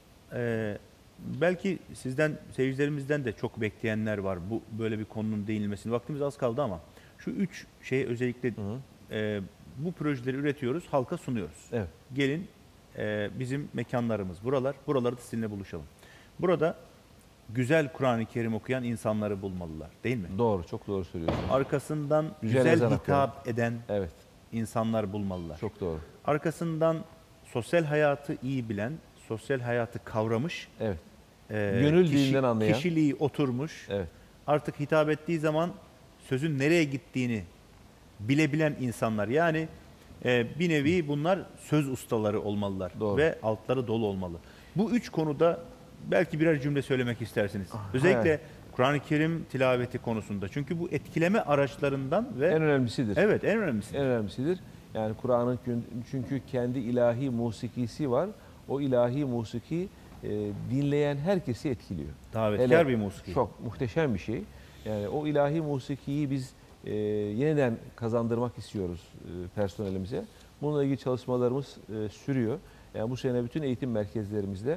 Belki sizden, seyircilerimizden de çok bekleyenler var. Böyle bir konunun değinilmesini. Vaktimiz az kaldı ama şu 3 şey özellikle Hı hı. bu projeleri üretiyoruz, halka sunuyoruz. Evet. Gelin, bizim mekanlarımız buralar. Buralarda sizinle buluşalım. Burada güzel Kur'an-ı Kerim okuyan insanları bulmalılar, değil mi? Doğru, çok doğru söylüyorsun. Arkasından Güzel güzel ezan hitap eden Evet, insanlar bulmalılar. çok doğru. Arkasından sosyal hayatı iyi bilen, sosyal hayatı kavramış, Evet, Gönül dilinden anlayan. kişiliği oturmuş, evet, artık hitap ettiği zaman sözün nereye gittiğini bilebilen insanlar. Yani bir nevi bunlar söz ustaları olmalılar Doğru. ve altları dolu olmalı. Bu 3 konuda belki birer cümle söylemek istersiniz. Özellikle hayır. Kur'an-ı Kerim tilaveti konusunda. Çünkü bu etkileme araçlarından ve en önemlisidir. evet, en önemlisi. En önemlisidir. Yani Kur'an'ın çünkü kendi ilahi musikisi var. O ilahi musiki dinleyen herkesi etkiliyor. Davetkar Hele bir musiki. Çok muhteşem bir şey. Yani o ilahi musikiyi biz yeniden kazandırmak istiyoruz personelimize. Bununla ilgili çalışmalarımız sürüyor. Yani bu sene bütün eğitim merkezlerimizde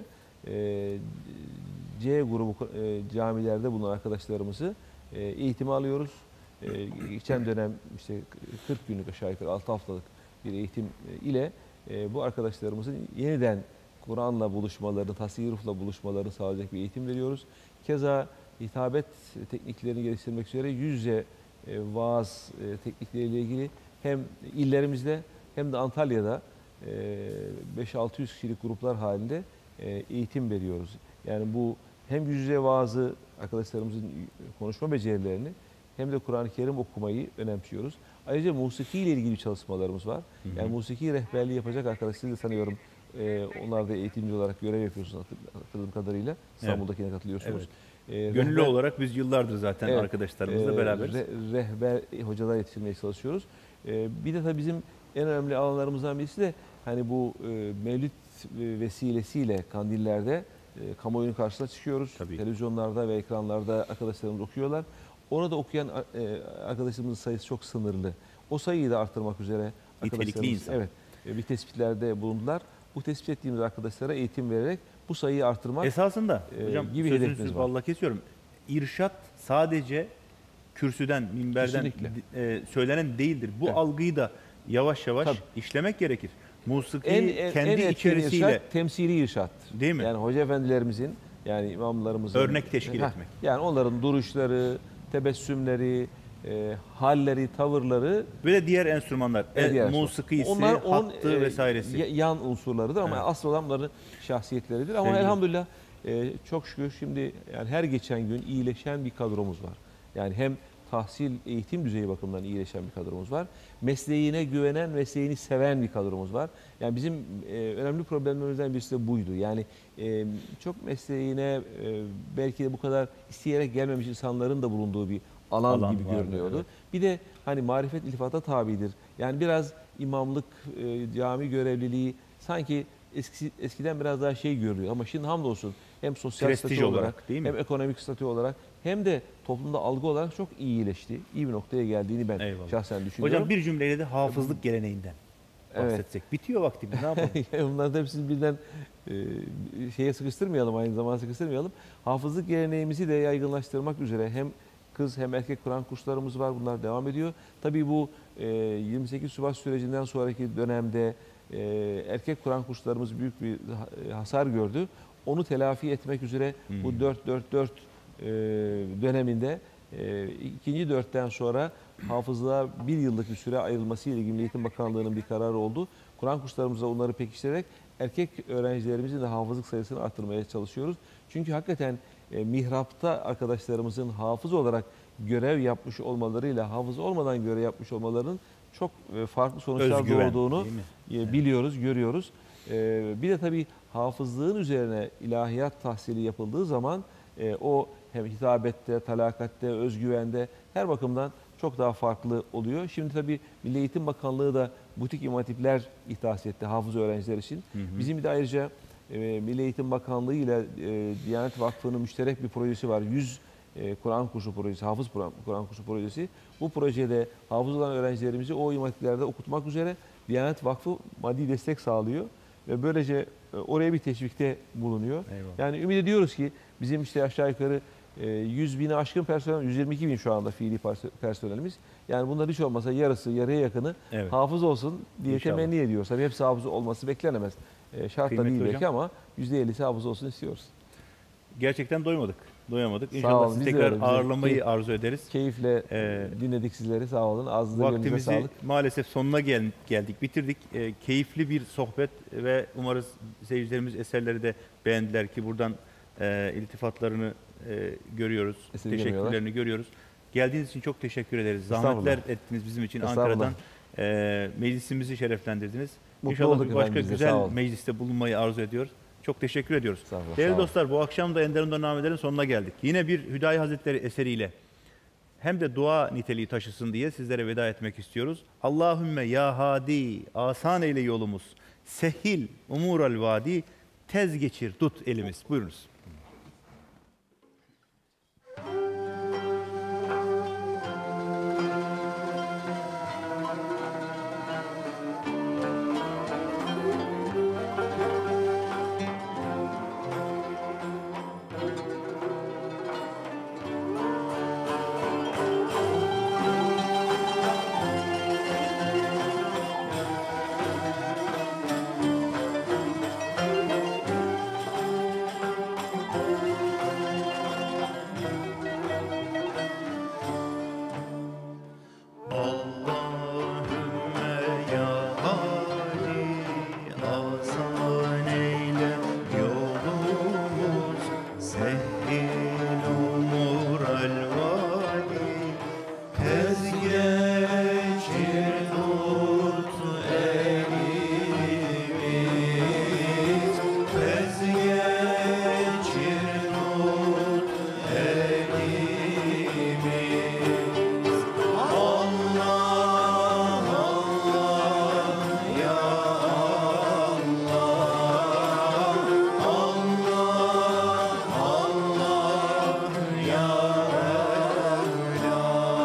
C grubu camilerde bulunan arkadaşlarımızı eğitime alıyoruz. Geçen dönem işte 40 günlük aşağı yukarı 6 haftalık bir eğitim ile bu arkadaşlarımızın yeniden Kur'an'la buluşmalarını, tasavvufla buluşmalarını sağlayacak bir eğitim veriyoruz. Keza hitabet tekniklerini geliştirmek üzere yüz yüze vaaz teknikleriyle ilgili hem illerimizde hem de Antalya'da 5-600 kişilik gruplar halinde eğitim veriyoruz. Yani bu hem yüz yüze vaazı, arkadaşlarımızın konuşma becerilerini hem de Kur'an-ı Kerim okumayı önemsiyoruz. Ayrıca musiki ile ilgili çalışmalarımız var. Yani musiki rehberliği yapacak arkadaşları da sanıyorum. Onlar da eğitimci olarak görev yapıyorsunuz hatırladığım kadarıyla. İstanbul'dakine katılıyorsunuz. Gönüllü olarak biz yıllardır zaten arkadaşlarımızla beraberiz. Rehber hocalar yetiştirmeye çalışıyoruz. Bir de tabii bizim en önemli alanlarımızdan birisi de hani bu Mevlid vesilesiyle kandillerde kamuoyunun karşısına çıkıyoruz. Tabii. Televizyonlarda ve ekranlarda arkadaşlarımız okuyorlar. Orada okuyan arkadaşlarımızın sayısı çok sınırlı. O sayıyı da arttırmak üzere Nitelikli insan. evet, bir tespitlerde bulundular. Bu tespit ettiğimiz arkadaşlara eğitim vererek bu sayıyı artırmak Esasında hocam gibi hedefimiz sözünüzü var. vallahi kesiyorum. İrşat sadece kürsüden, minberden Kesinlikle. söylenen değildir. Bu Evet. algıyı da yavaş yavaş Tabii. işlemek gerekir. Musiki En kendi etkin içerisiyle irşat, temsili irşattır. değil mi? Yani hoca efendilerimizin, yani imamlarımızın Örnek teşkil etmek. Yani onların duruşları, tebessümleri, halleri, tavırları Ve de diğer enstrümanlar, diğer musikisi, onlar onun, hattı vesairesi. yan unsurlarıdır ama Evet. asıl olan bunların şahsiyetleridir. Ama Sevgili- elhamdülillah çok şükür şimdi yani her geçen gün iyileşen bir kadromuz var. Yani hem tahsil, eğitim düzeyi bakımından iyileşen bir kadromuz var. Mesleğine güvenen, mesleğini seven bir kadromuz var. Yani bizim önemli problemlerimizden birisi de buydu. Yani çok mesleğine belki de bu kadar isteyerek gelmemiş insanların da bulunduğu bir alan gibi vardı, görünüyordu. evet. Bir de hani marifet iltifata tabidir. Yani biraz imamlık, cami görevliliği sanki eskiden biraz daha şey görülüyor. Ama şimdi hamdolsun hem sosyal Prestij statü olarak, olarak, değil mi? hem ekonomik statü olarak hem de toplumda algı olarak çok iyileşti. İyi bir noktaya geldiğini ben Eyvallah. şahsen düşünüyorum. Hocam bir cümleyle de hafızlık geleneğinden Evet. bahsetsek. Bitiyor vaktimiz, ne yapalım? Bunların hepsini birden şeye sıkıştırmayalım, aynı zamanda sıkıştırmayalım. Hafızlık geleneğimizi de yaygınlaştırmak üzere hem kız hem erkek Kur'an kurslarımız var. Bunlar devam ediyor. Tabii bu 28 Şubat sürecinden sonraki dönemde erkek Kur'an kurslarımız büyük bir hasar gördü. onu telafi etmek üzere bu 4-4-4 döneminde ikinci 4'ten sonra hafızlığa 1 yıllık bir süre ayrılması ile ilgili Milli Eğitim Bakanlığı'nın bir kararı oldu. Kur'an kurslarımızda onları pekiştirerek erkek öğrencilerimizin de hafızlık sayısını arttırmaya çalışıyoruz. Çünkü hakikaten mihrapta arkadaşlarımızın hafız olarak görev yapmış olmalarıyla hafız olmadan görev yapmış olmalarının çok farklı sonuçlar Özgüven, doğduğunu değil mi? biliyoruz, görüyoruz. Bir de tabii hafızlığın üzerine ilahiyat tahsili yapıldığı zaman o hem hitabette, talakatte, özgüvende her bakımdan çok daha farklı oluyor. Şimdi tabii Milli Eğitim Bakanlığı da butik imam hatipler ihdas etti hafız öğrenciler için. Bizim de ayrıca Milli Eğitim Bakanlığı ile Diyanet Vakfı'nın müşterek bir projesi var. 100 Kur'an kursu projesi, hafız Kur'an kursu projesi. Bu projede hafız olan öğrencilerimizi o imam hatiplerde okutmak üzere Diyanet Vakfı maddi destek sağlıyor. Ve böylece oraya bir teşvikte bulunuyor. Eyvallah. Yani ümit ediyoruz ki bizim işte aşağı yukarı 100 bini aşkın personel, 122 bin şu anda fiili personelimiz. Yani bunların hiç olmasa yarısı, yarıya yakını Evet. hafız olsun diye İnşallah. temenni ediyoruz. Tabii hepsi hafız olması beklenemez. Şart da Kıymetli değil belki hocam. ama %50'si hafız olsun istiyoruz. Gerçekten doymadık. Doyamadık. Sağ İnşallah olun, sizi biz de tekrar öyle. Biz de ağırlamayı arzu ederiz. Keyifle Ee, dinledik sizleri. Sağ olun. Ağzınıza gönlünüze Vaktimizi sağlık. maalesef sonuna geldik, bitirdik. Keyifli bir sohbet ve umarız seyircilerimiz eserleri de beğendiler ki buradan iltifatlarını görüyoruz, Esirgemiyorlar. teşekkürlerini görüyoruz. Geldiğiniz için çok teşekkür ederiz. Estağfurullah. Zahmetler ettiniz bizim için Estağfurullah. Ankara'dan. Meclisimizi şereflendirdiniz. Mutlu İnşallah olduk bir başka efendim biz de, sağ güzel olun. mecliste bulunmayı arzu ediyoruz. Çok teşekkür ediyoruz. Estağfurullah, Değerli sağ olun. dostlar, bu akşam da Ender Nameler'in sonuna geldik. Yine bir Hüdayi Hazretleri eseriyle hem de dua niteliği taşısın diye sizlere veda etmek istiyoruz. Allahümme ya hadi, asan eyle yolumuz, sehil umural vadi, tez geçir tut elimiz. Buyurunuz. Allahümme ya hadi, asan eyle yolumuz, sehil umural vadi, tez geçir tut elimiz, tez geçir tut elimiz. Allah Allah ya Allah, Allah Allah ya Mevla.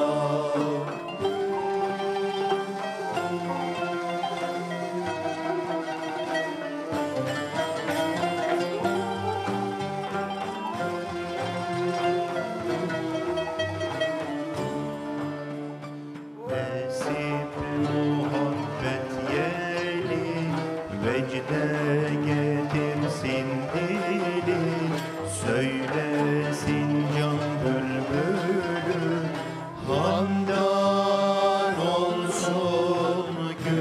Nesip muhabbet yeli, vecde getirsin dili, söylesin can bülbülü, handan olsun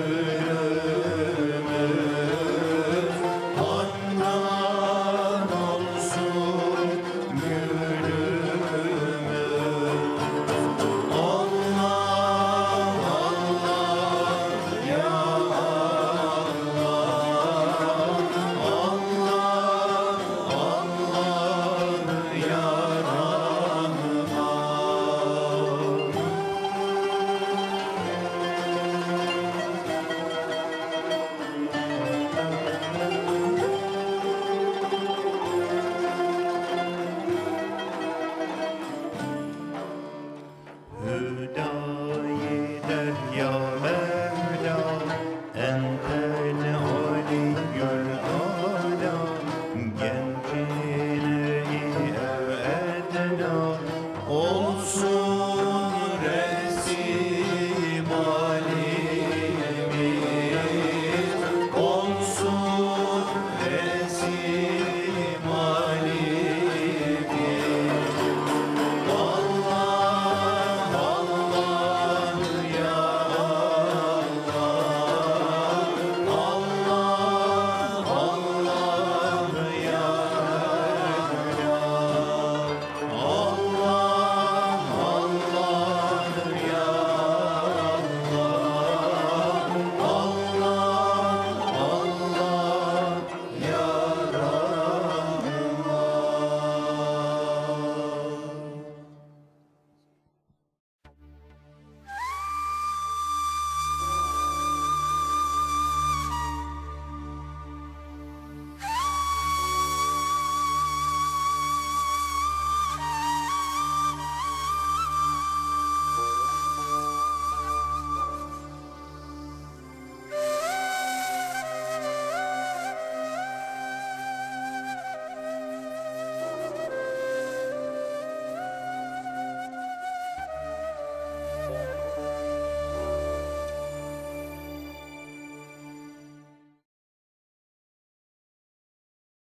gülümüz, handan olsun gülümüz. Allah Allah ya Allah, Allah Allah ya Rahman. Hüdayi der ya Mevla, entel aliyyül âlâ, gencine ev edna olsun